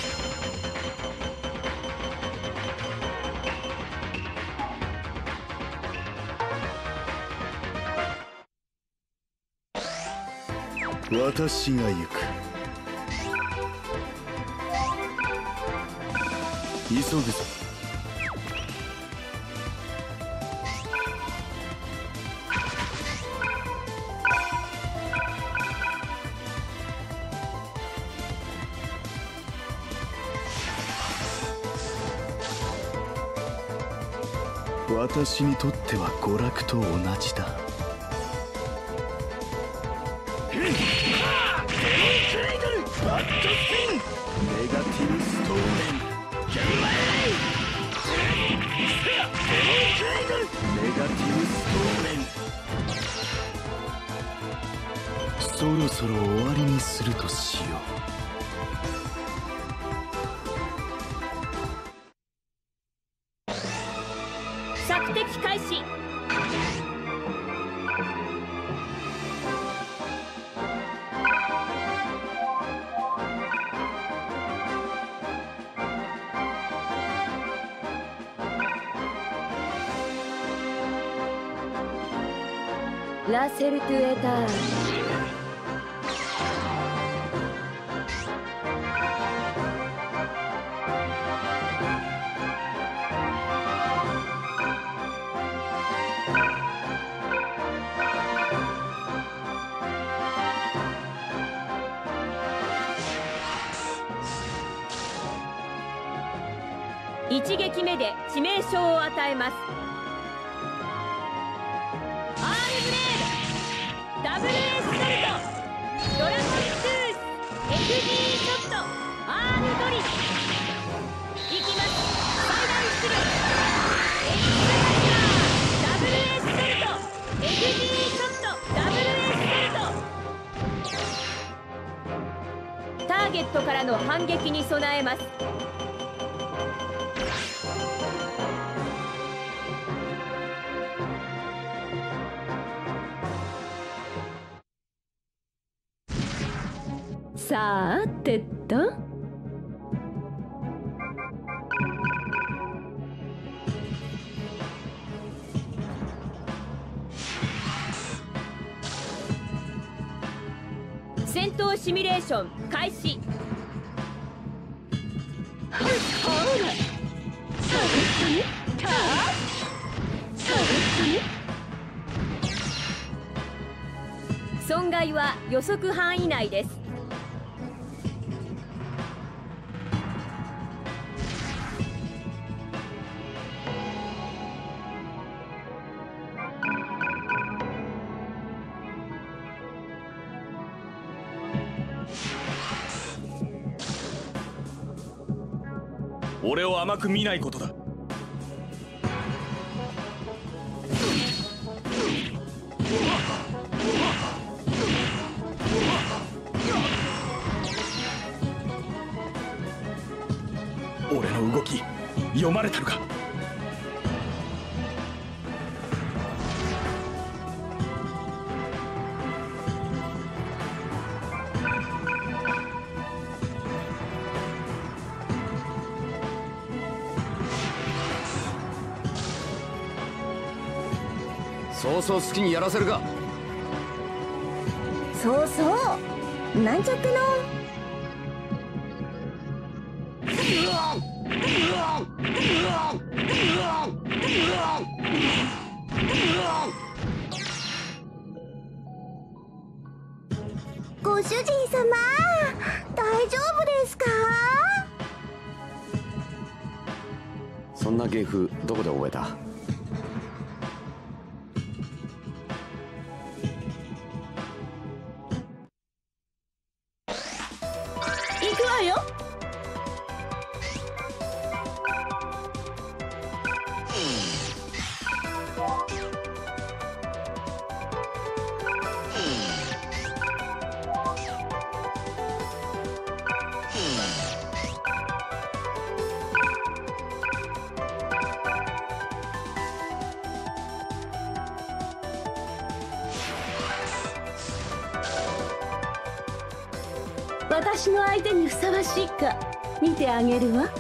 私が行く。急ぐぞ。私にとっては娯楽と同じだ。バッドスピンネガティブストーメン現場へネガティブストーメンそろそろ終わりにするとしよう。索敵開始。 ラセルトゥエタール。 一撃目で致命傷を与えます。アールブレード、ダブルエスソルト、ドラゴントゥース、エフジーショット、アールドリス。いきます。ファイナルスルー、エクスライダー、ダブルエスソルト、エフジーショット、ダブルエスソルト。ターゲットからの反撃に備えます。さあてっと戦闘シミュレーション開始。ほら損害は予測範囲内です。 俺を甘く見ないことだ。俺の動き読まれたのか。 そうそう好きにやらせるか。 そうそうなんちゃっての。ご主人様大丈夫ですか。 そんな芸風どこで覚えた。 行くわよ。私の相手にふさわしいか見てあげるわ。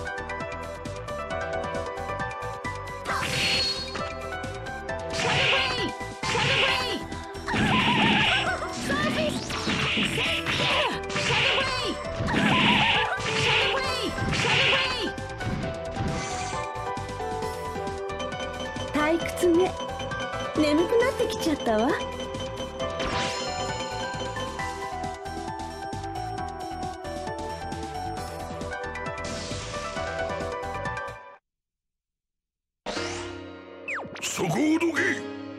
退屈ね。眠くなってきちゃったわ。 そこをどけ。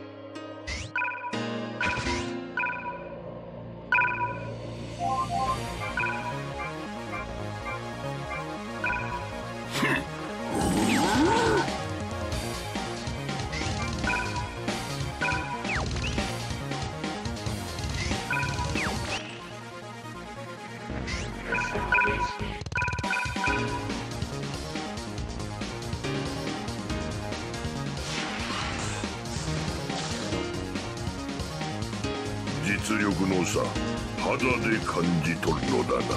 実力の差肌で感じ取るのだな。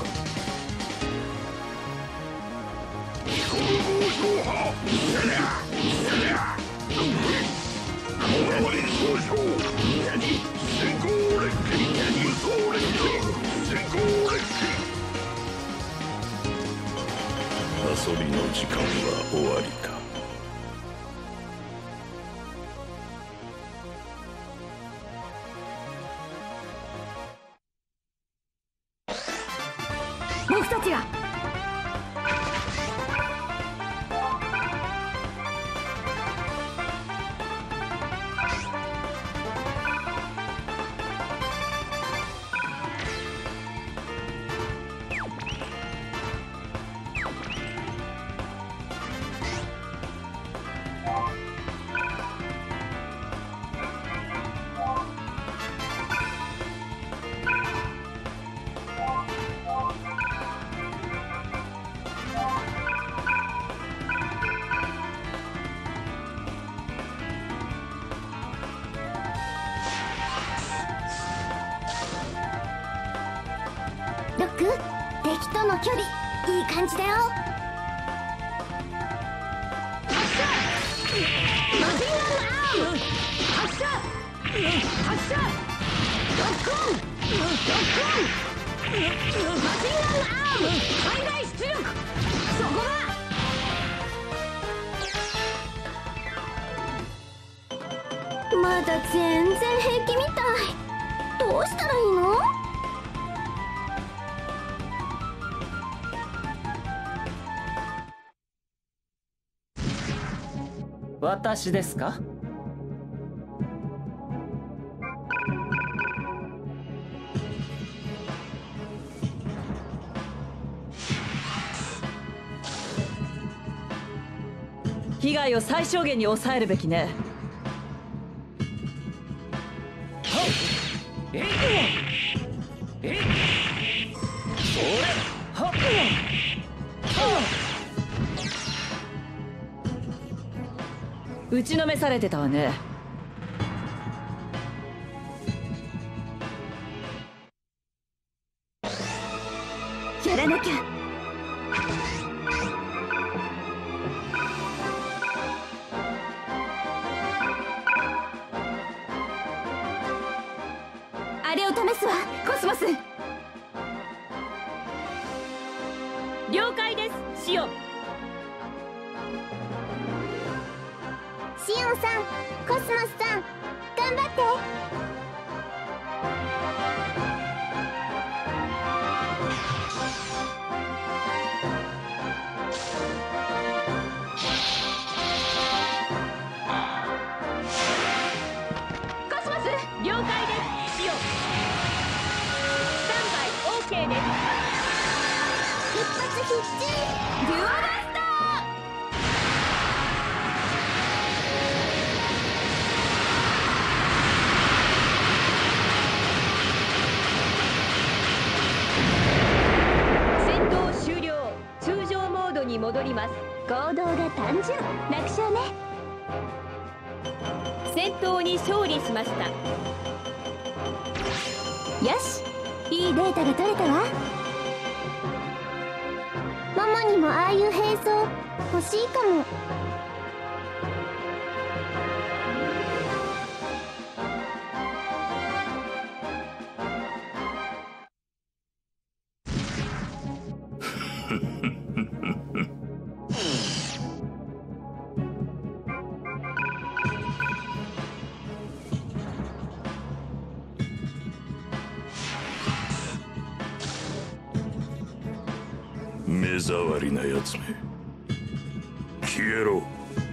この暴走派せりゃせりゃこだわり総称遊びの時間は終わりか。 僕たちがロック、敵との距離いい感じだよ。発射マシンガンアーム発射発射ロックオンロックオンマシンガンアーム最大出力そこだ。まだ全然平気みたい。どうしたらいいの？ 私ですか？ 被害を最小限に抑えるべきね。打ちのめされてたわね。 やらなきゃ。あれを試すわ、コスモス。 了解です、シオン。 シオンさん、コスモスさん、頑張って。 コスモス、了解です、シオン。スタンバイ オーケー です。 一発必中。 デュオバスター。 戦闘終了。通常モードに戻ります。 行動が単純、楽勝ね。 戦闘に勝利しました。 よし、いいデータが取れたわ。ママにもああいう兵装欲しいかも。 目障りなやつめ、消えろ。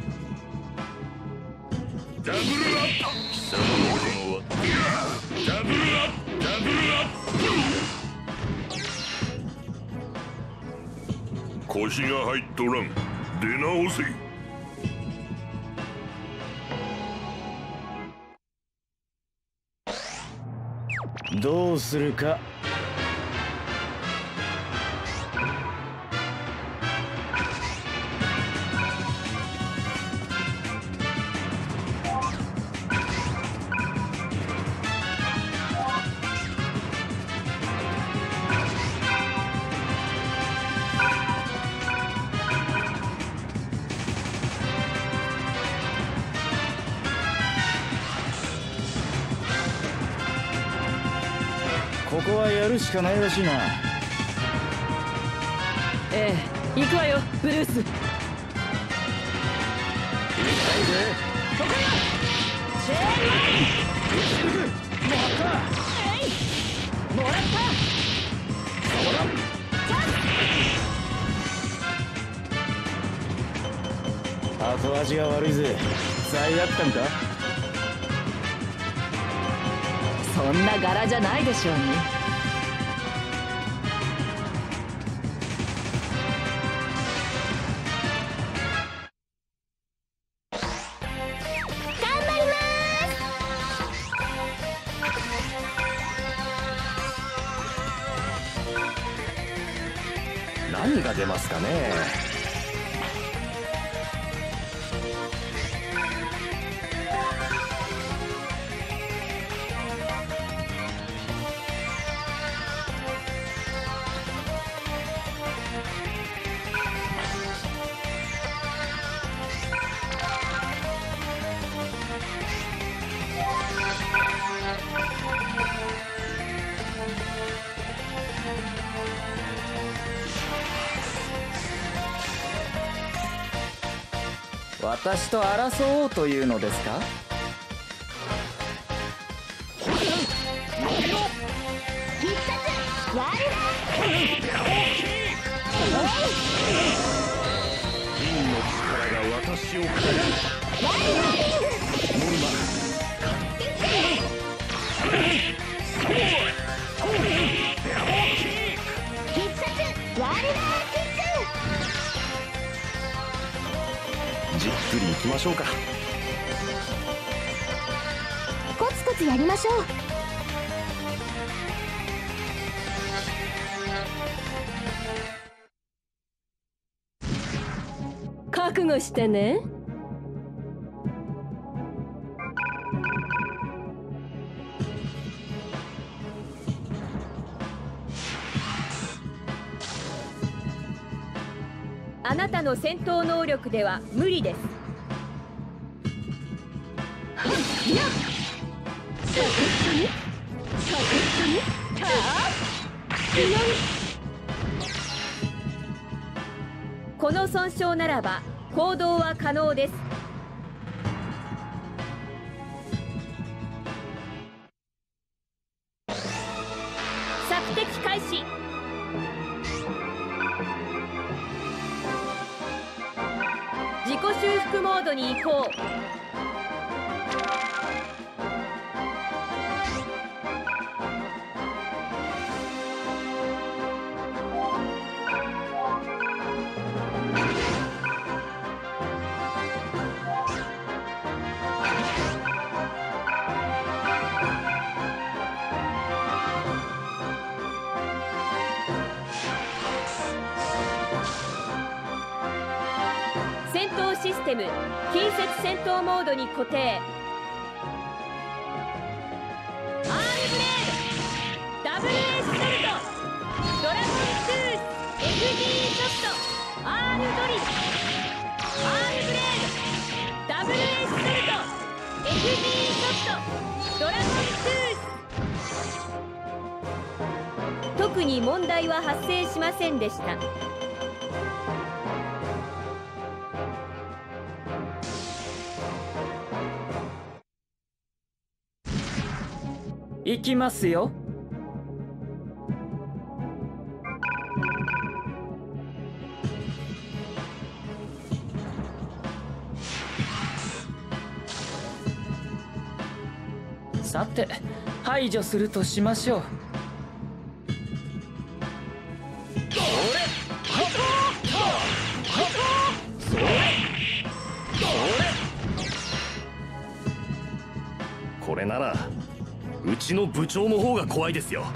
ダブルアップ。貴様の殿はダブルアップ、ダブルアップ。腰が入っとらん。出直せ。 どうするか。 ここはやるしかないらしいな。 ええ、行くわよブルース。 そこよチェーンラインもらったえいもらった後味が悪いぜ。罪悪感か？ そんな柄じゃないでしょうに。 頑張ります。 何が出ますかね。 私と争おうというのですか？ 必殺ワン銀の力が私を変える。 ワンラーニングノルマ必殺ワンラーキッじっくり行きましょうか。 クコツコツやりましょう。 覚悟してね。あなたの戦闘能力では無理です。この損傷ならば行動は可能です。索敵開始。自己修復モードに移行。戦闘システム近接戦闘モードに固定。アールブレードダブルエースソルトドラゴントゥース エフジー ショット アール ドリル アールブレードダブルエースソルト エフジー ショットドラゴントゥース。特に問題は発生しませんでした。 行きますよ。さて排除するとしましょう。 これならうちの部長の方が怖いですよ。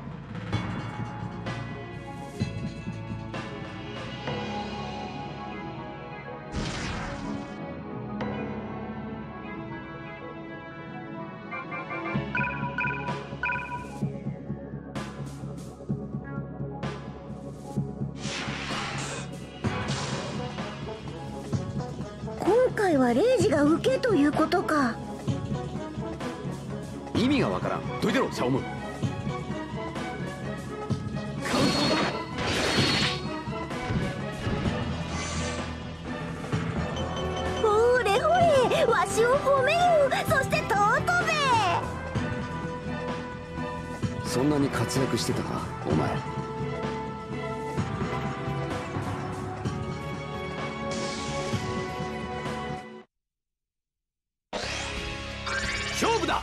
今回はレイジが受けということか。 意味がわからん。どいてろシャオム。 褒めよ。そしてトートベそんなに活躍してたかお前。 勝負だ。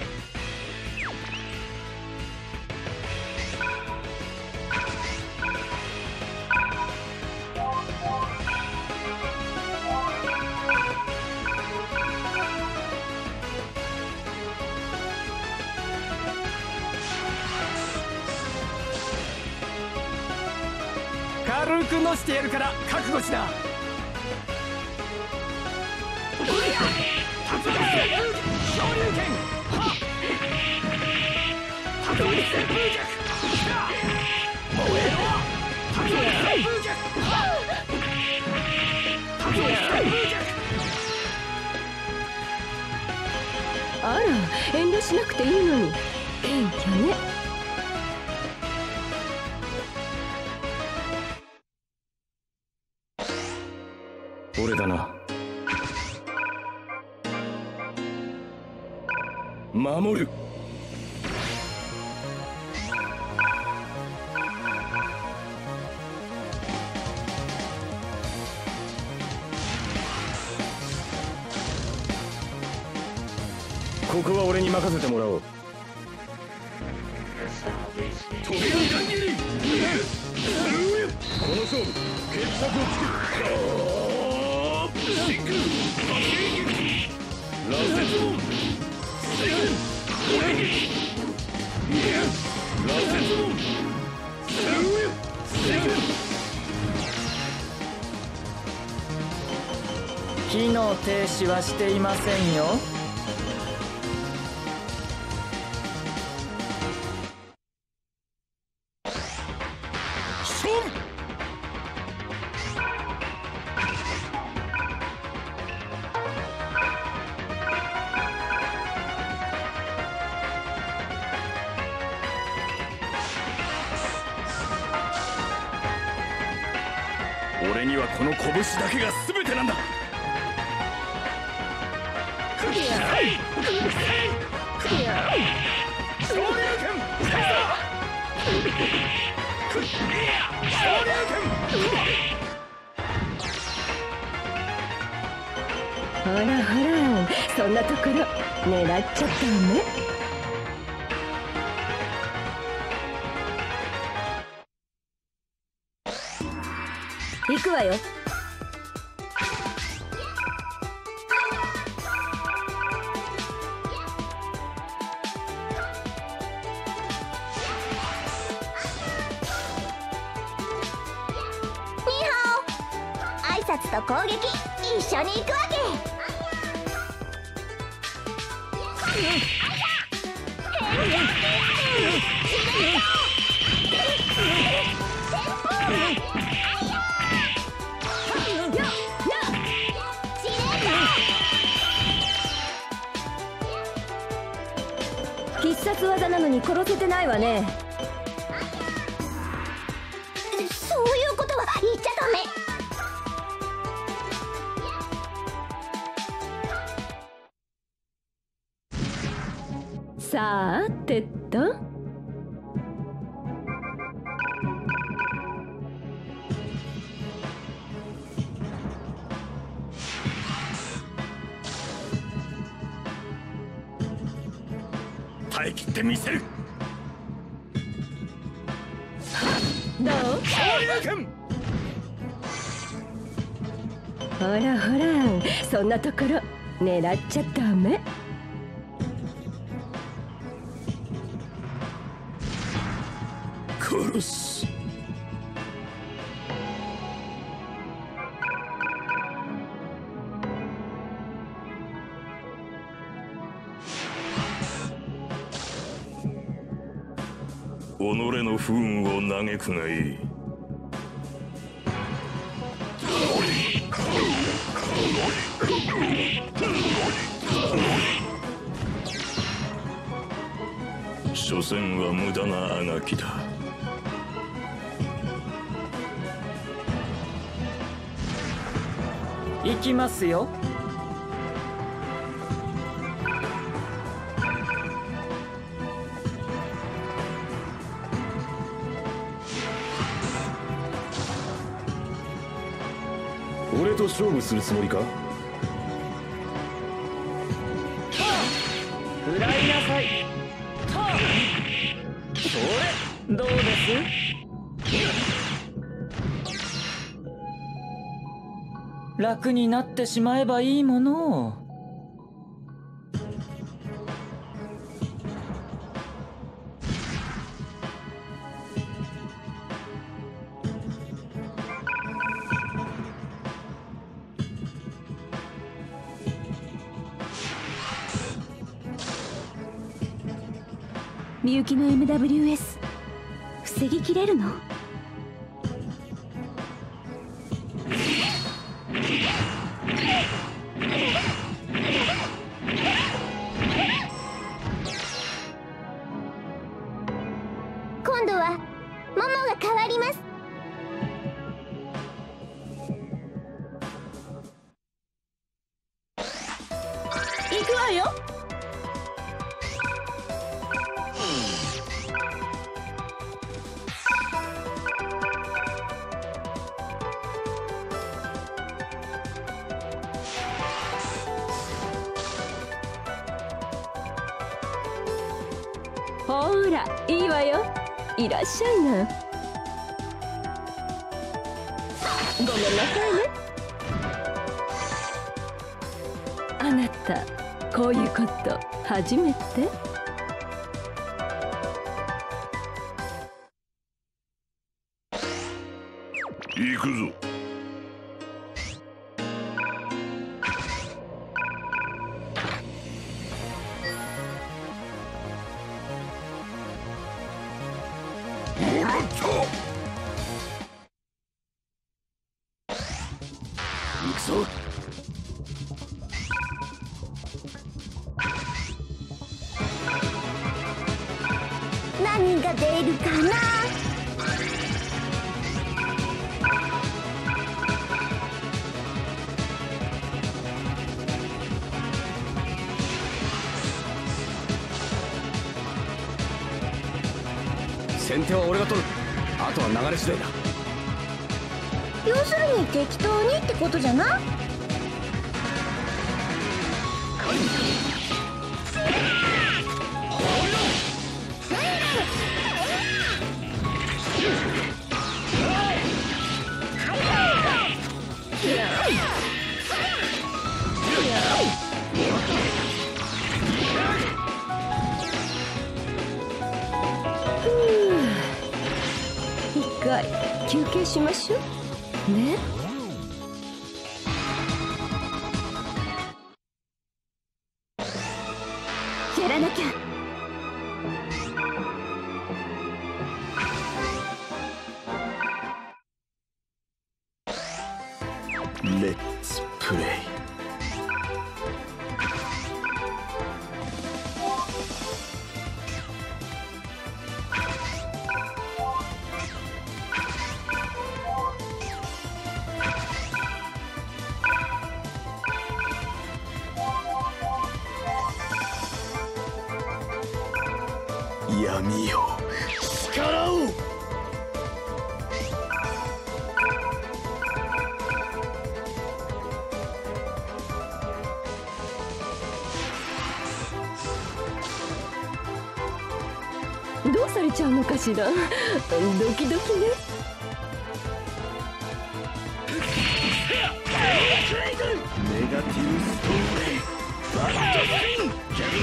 軽くのしてやるから覚悟しな。竜巻旋風昇竜拳。はっ竜巻旋風脚。きた燃えろ竜巻旋風脚。はっ竜巻旋風脚。 あら、遠慮しなくていいのに。謙虚ね。 俺だな。守る。ここは俺に任せてもらおう。飛び抜かんぎり。この勝負決着をつける。シンクラセツオンシンク攻撃ラセツオンシンク機能停止はしていませんよ。 勝負。俺にはこの拳だけが全てなんだ。クリアクリア昇竜拳クリア昇竜拳。 ほらほら、そんなところ狙っちゃったわね。行くわよ。 挨拶と攻撃一緒に行くわけ。 必殺技なのに殺せてないわね。 そういうことは言っちゃダメ。 さあてっと。 耐え切ってみせる。 どう？ 昇竜拳。 ほらほら、そんなところ狙っちゃダメ。 殺す。己の不運を嘆くがいい。所詮は無駄なあがきだ。 行きますよ。 前と勝負するつもりか？ 食らいなさい。それどうです？楽になってしまえばいいものを。 みゆきの エムダブリューエス 防ぎきれるの？今度はモモが変わります。 行くわよ。ほらいいわよ。いらっしゃいな。ごめんなさいね。あなたこういうこと初めて？ 行くぞ。もらった。行くぞ。 何が出るかな。 先手は俺が取る。あとは流れ次第だ。 要するに適当にってことじゃな。 一回休憩しましょうね。 やらなきゃ。 レッツプレイ。闇よ力を。 どうされちゃうのかしら。ドキドキね。 ネガティブストーリーバッドスピン。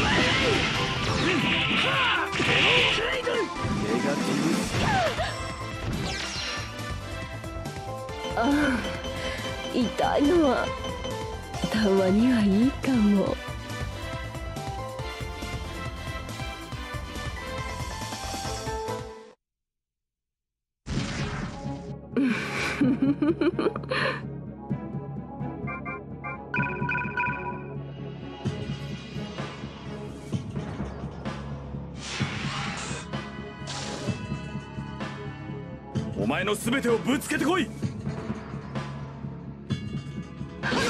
ネガティブスああ、痛いのはたまにはいいかも。 お前の全てをぶつけてこい。 どう？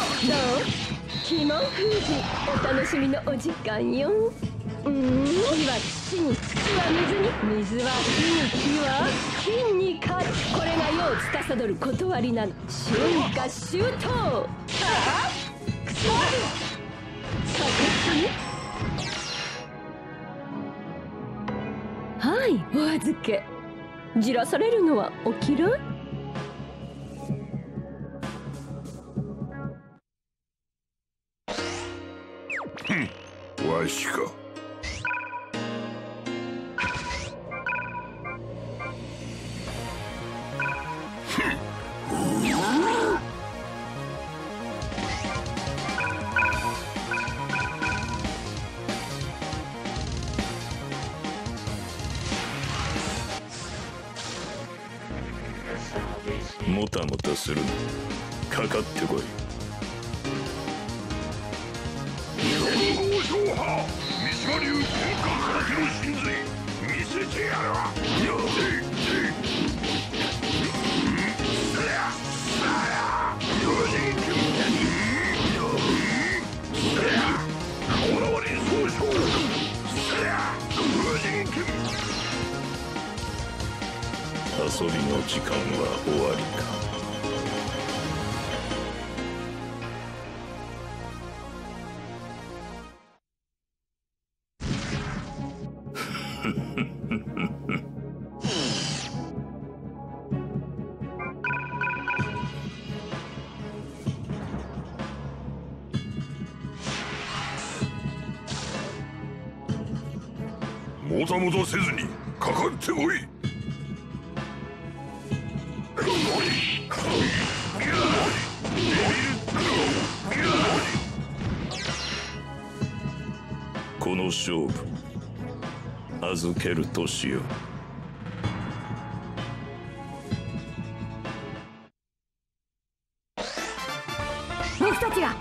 鬼門封じお楽しみのお時間よ。うん、いいわよ。 は土に、土は水に、水は火に、火は金に変わる。これが世を司る断りなの。春夏秋冬。はあ、くそはい、お預け。じらされるのはお嫌い？ ふん、わしか。 もたもたするな。かかってこい。 豪商派三島流本格空手の真髄見せてやるわ。よせそりゃそりゃよじくみたいにそりゃこだわり総称そりゃよじく遊びの時間は終わりか。 もたもたせずにかかってこい。 この勝負預けるとしよう。 僕たちが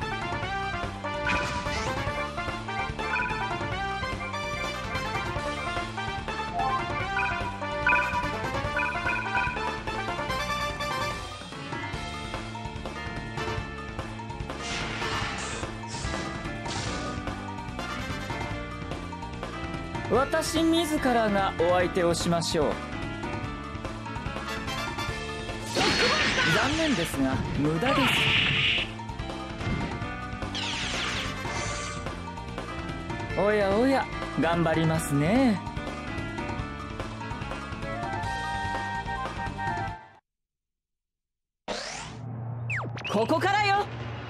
私自らがお相手をしましょう。残念ですが無駄です。おやおや頑張りますね。ここからよ。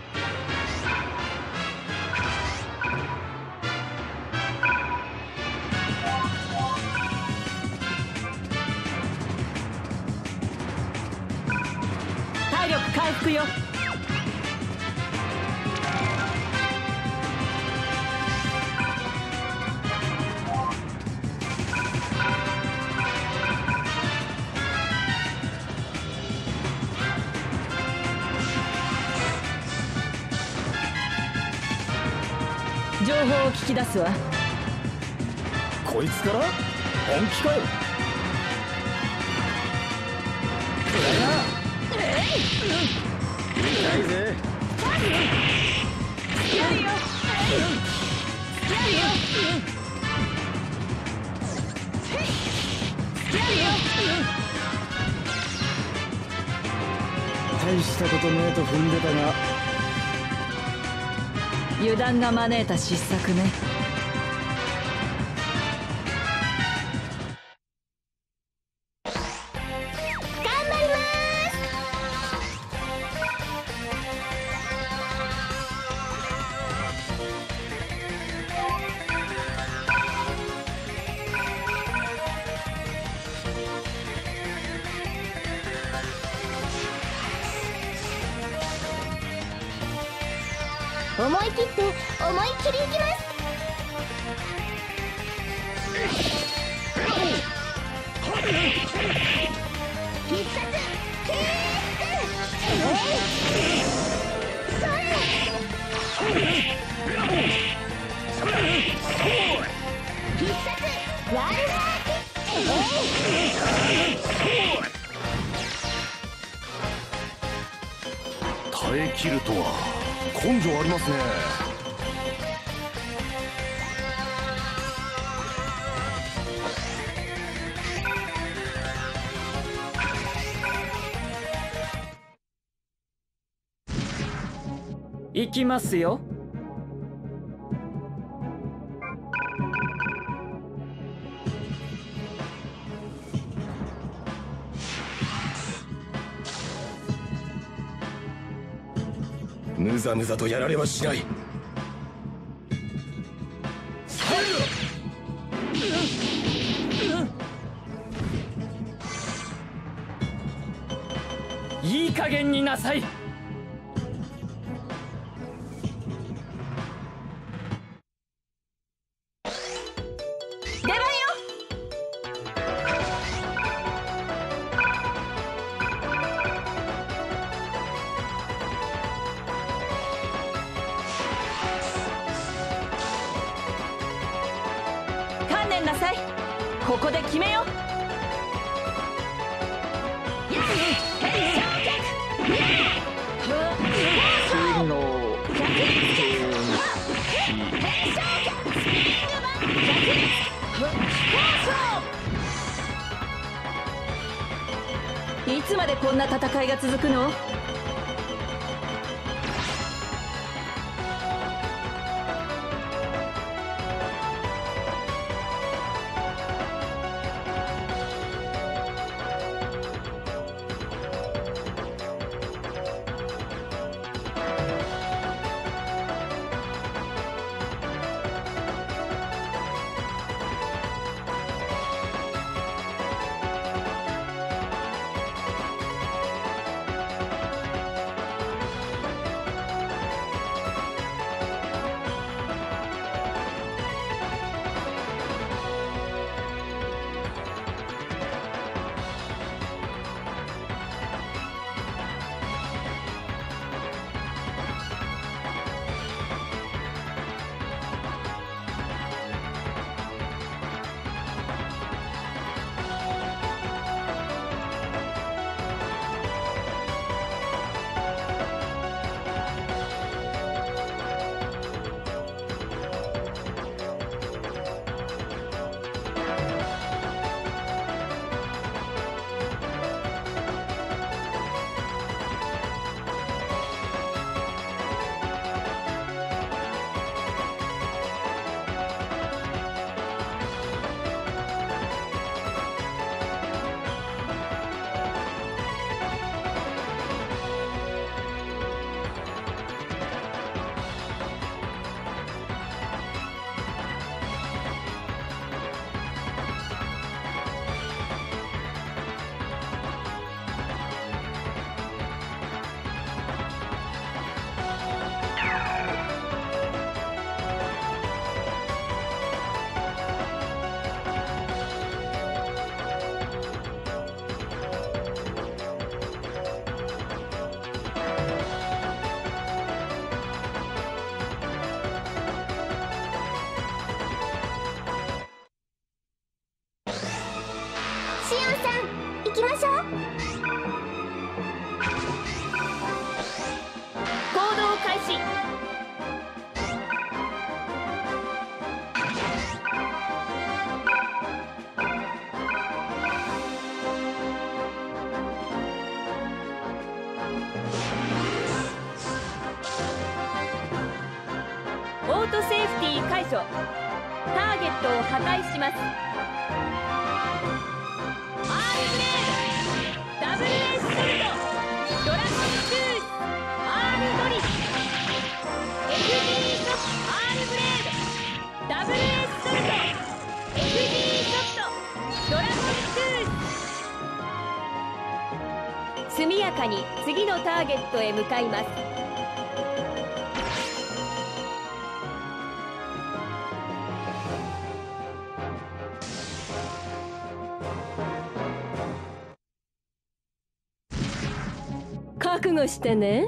体力回復よ。情報を聞き出すわ。 こいつから本気かよ。痛いぜ。 やるよ。やるよ。やるよ。 大したことねえと踏んでたが、 油断が招いた失策ね。 思い切って思いっきりいきます。必殺キック。それ。必殺ワンダーキック。 耐え切るとは根性ありますね。 行きますよ。 むざむざとやられはしない。 いい加減になさい。 出番よ。観念なさい。ここで決めよう。 次のいつまでこんな戦いが続くの？シオンさん、行きましょう。 行動開始。オートセーフティー解除。ターゲットを破壊します。ダブルエースソルト、ドラゴントゥース、アールドリス、エフジーショット、アールブレード、ダブルエースソルト、エフジーショット、ドラゴントゥース。速やかに次のターゲットへ向かいます。覚悟してね。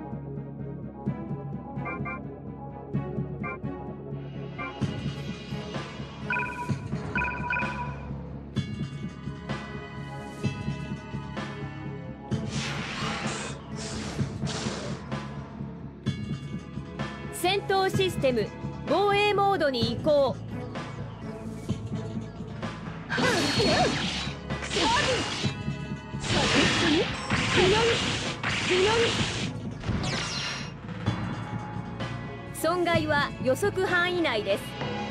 戦闘システム防衛モードに移行。 損害は予測範囲内です。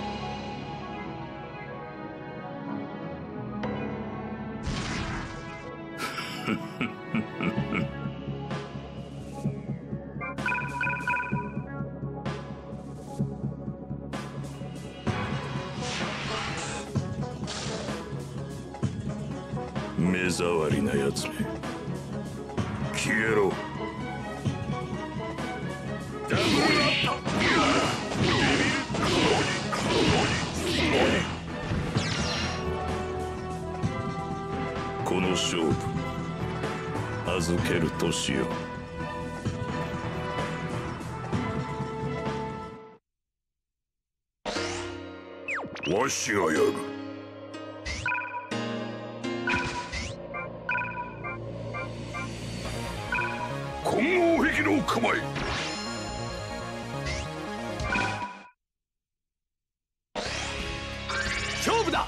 目障りなやつめ、消えろ。ダブルアップ。この勝負預けるとしよう。わしがやる。混合壁の構え。 勝負だ。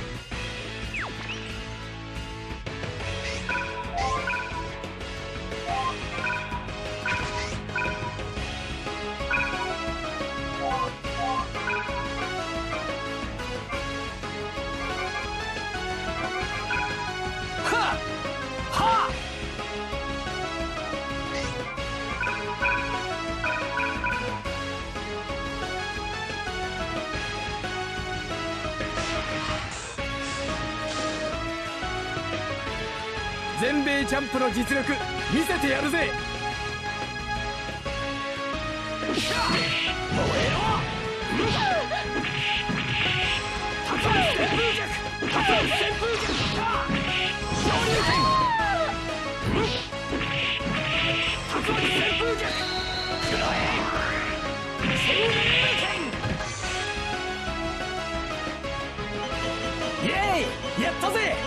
全米チャンプの実力見せてやるぜ。イエーイ、やったぜ。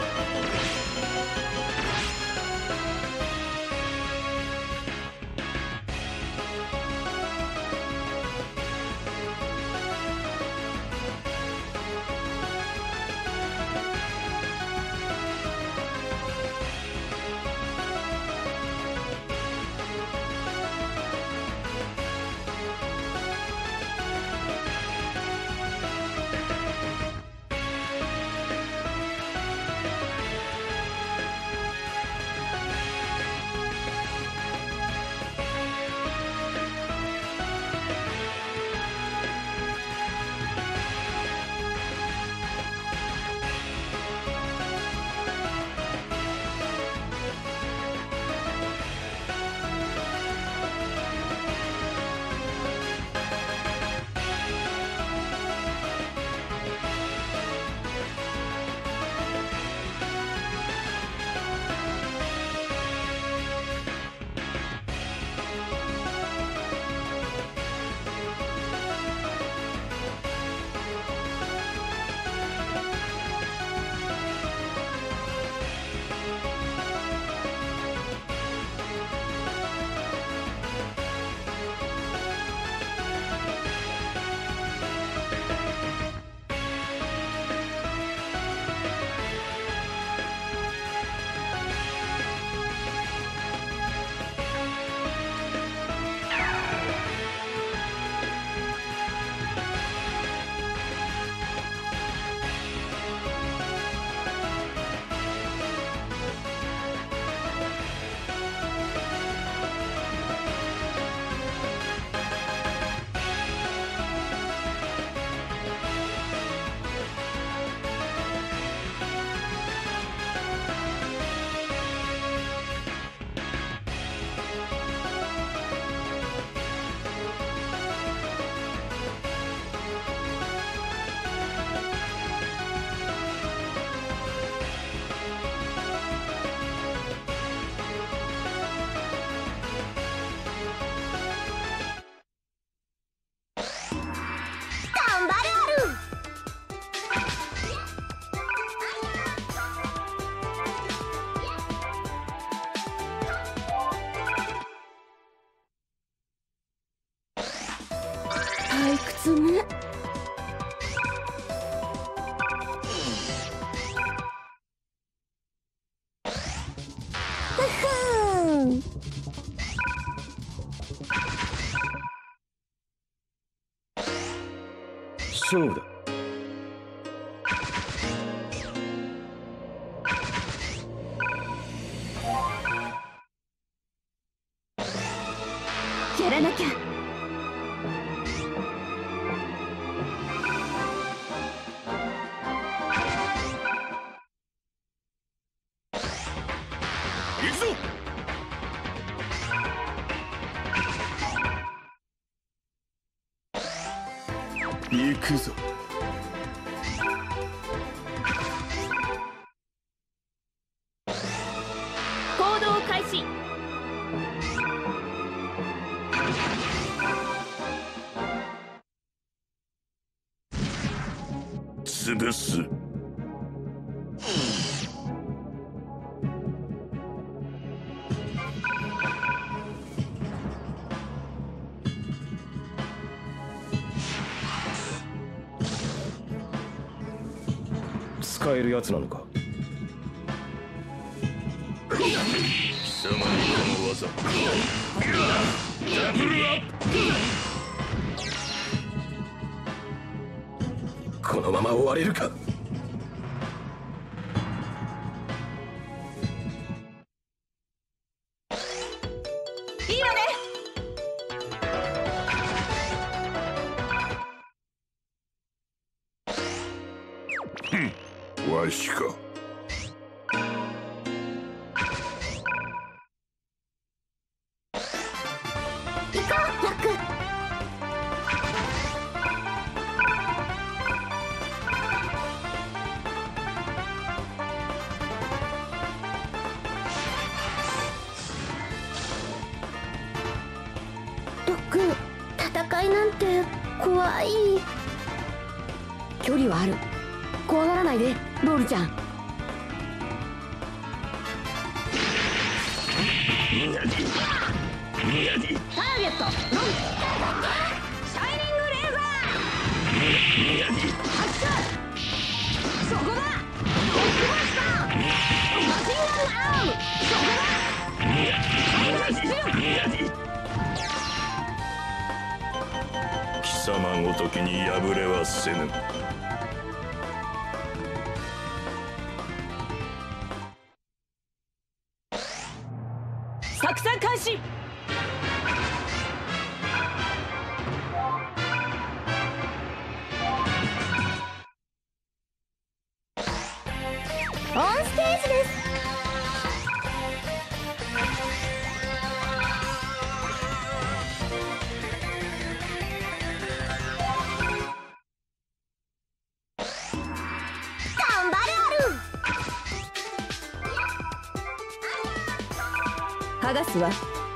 勝負だ。 やらなきゃ。 行くぞ。 行くぞ。 行動開始。 潰す。 使えるやつなのか。 貴様のこの技。ダブルアップ。 このまま終われるか。 いいわね。 わしか。 行こうロック。ロック、戦いなんて怖い。距離はある。怖がらないでロールちゃん。ターゲットノン。シャイニングレーザー発射。そこだ。ロックバスター。マシンガンアーム。そこだ。最大出力。 貴様ごときに敗れはせぬ。 作戦開始。 オンステージです。頑張れある。 剥がすわ。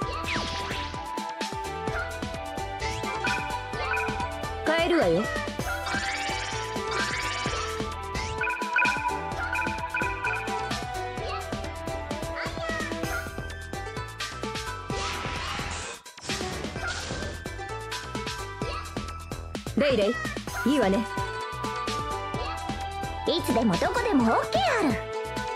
変えるわよ。レイレイ、いいわね。 いつでもどこでも オーケー ある。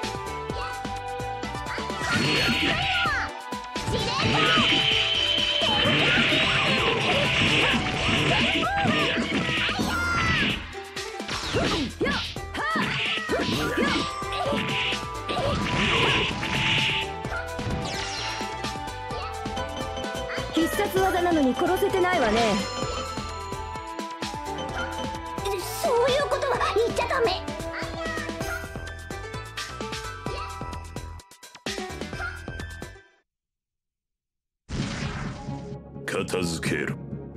必殺技なのに殺せてないわね。 そういうことは言っちゃダメ。 片付ける。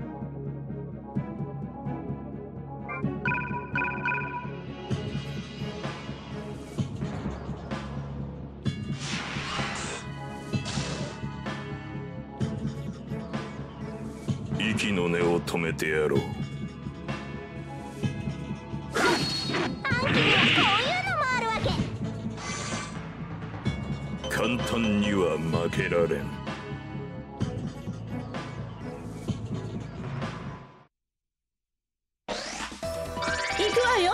息の根を止めてやろう。 暗記にはこういうのもあるわけ。 簡単には負けられん。 行くわよ。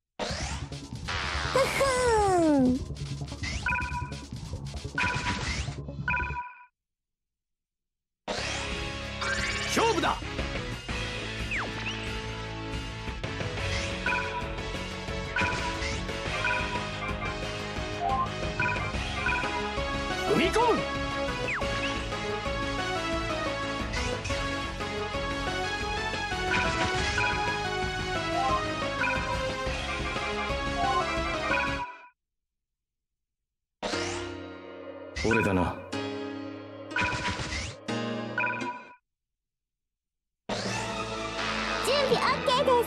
ふん。 負だ。踏み込む。 俺だな。 準備 OK です。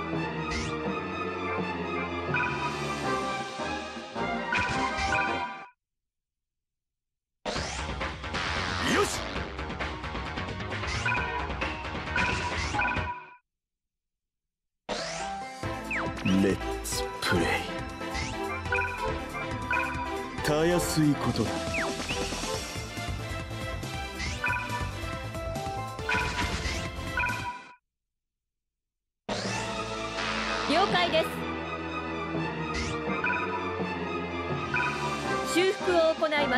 よし。レッツプレイ。たやすいことだ。 了解です。修復を行います。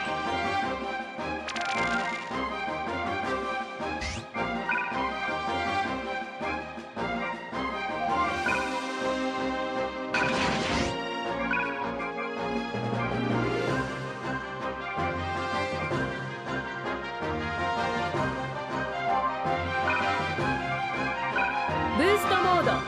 ブーストモード。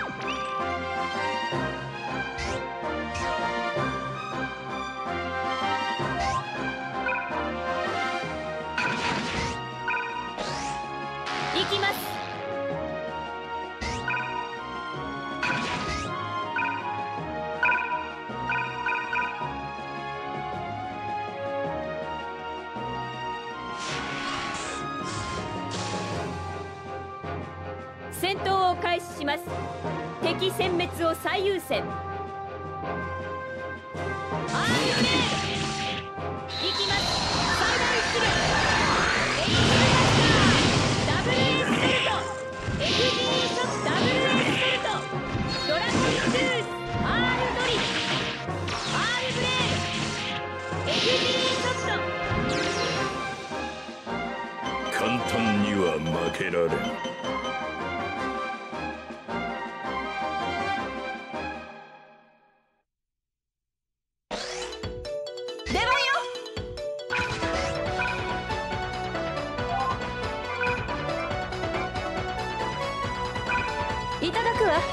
行きます。戦闘を開始します。敵殲滅を最優先。アームブレード。行きます。最大出力。エイブルマスター。ダブルエスソルト。エフジー ショット。ダブルエスソルト。ドラゴントゥース。アールドリル。アールブレード。エフジー ショット。 簡単には負けられん。 いただくわ。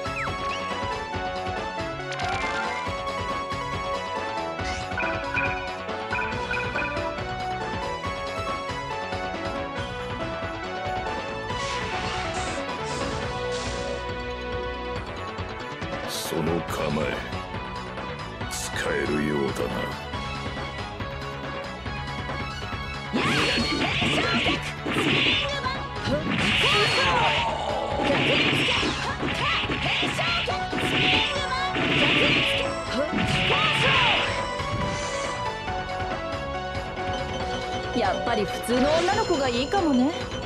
その構え使えるようだな。 やっぱり普通の女の子がいいかもね。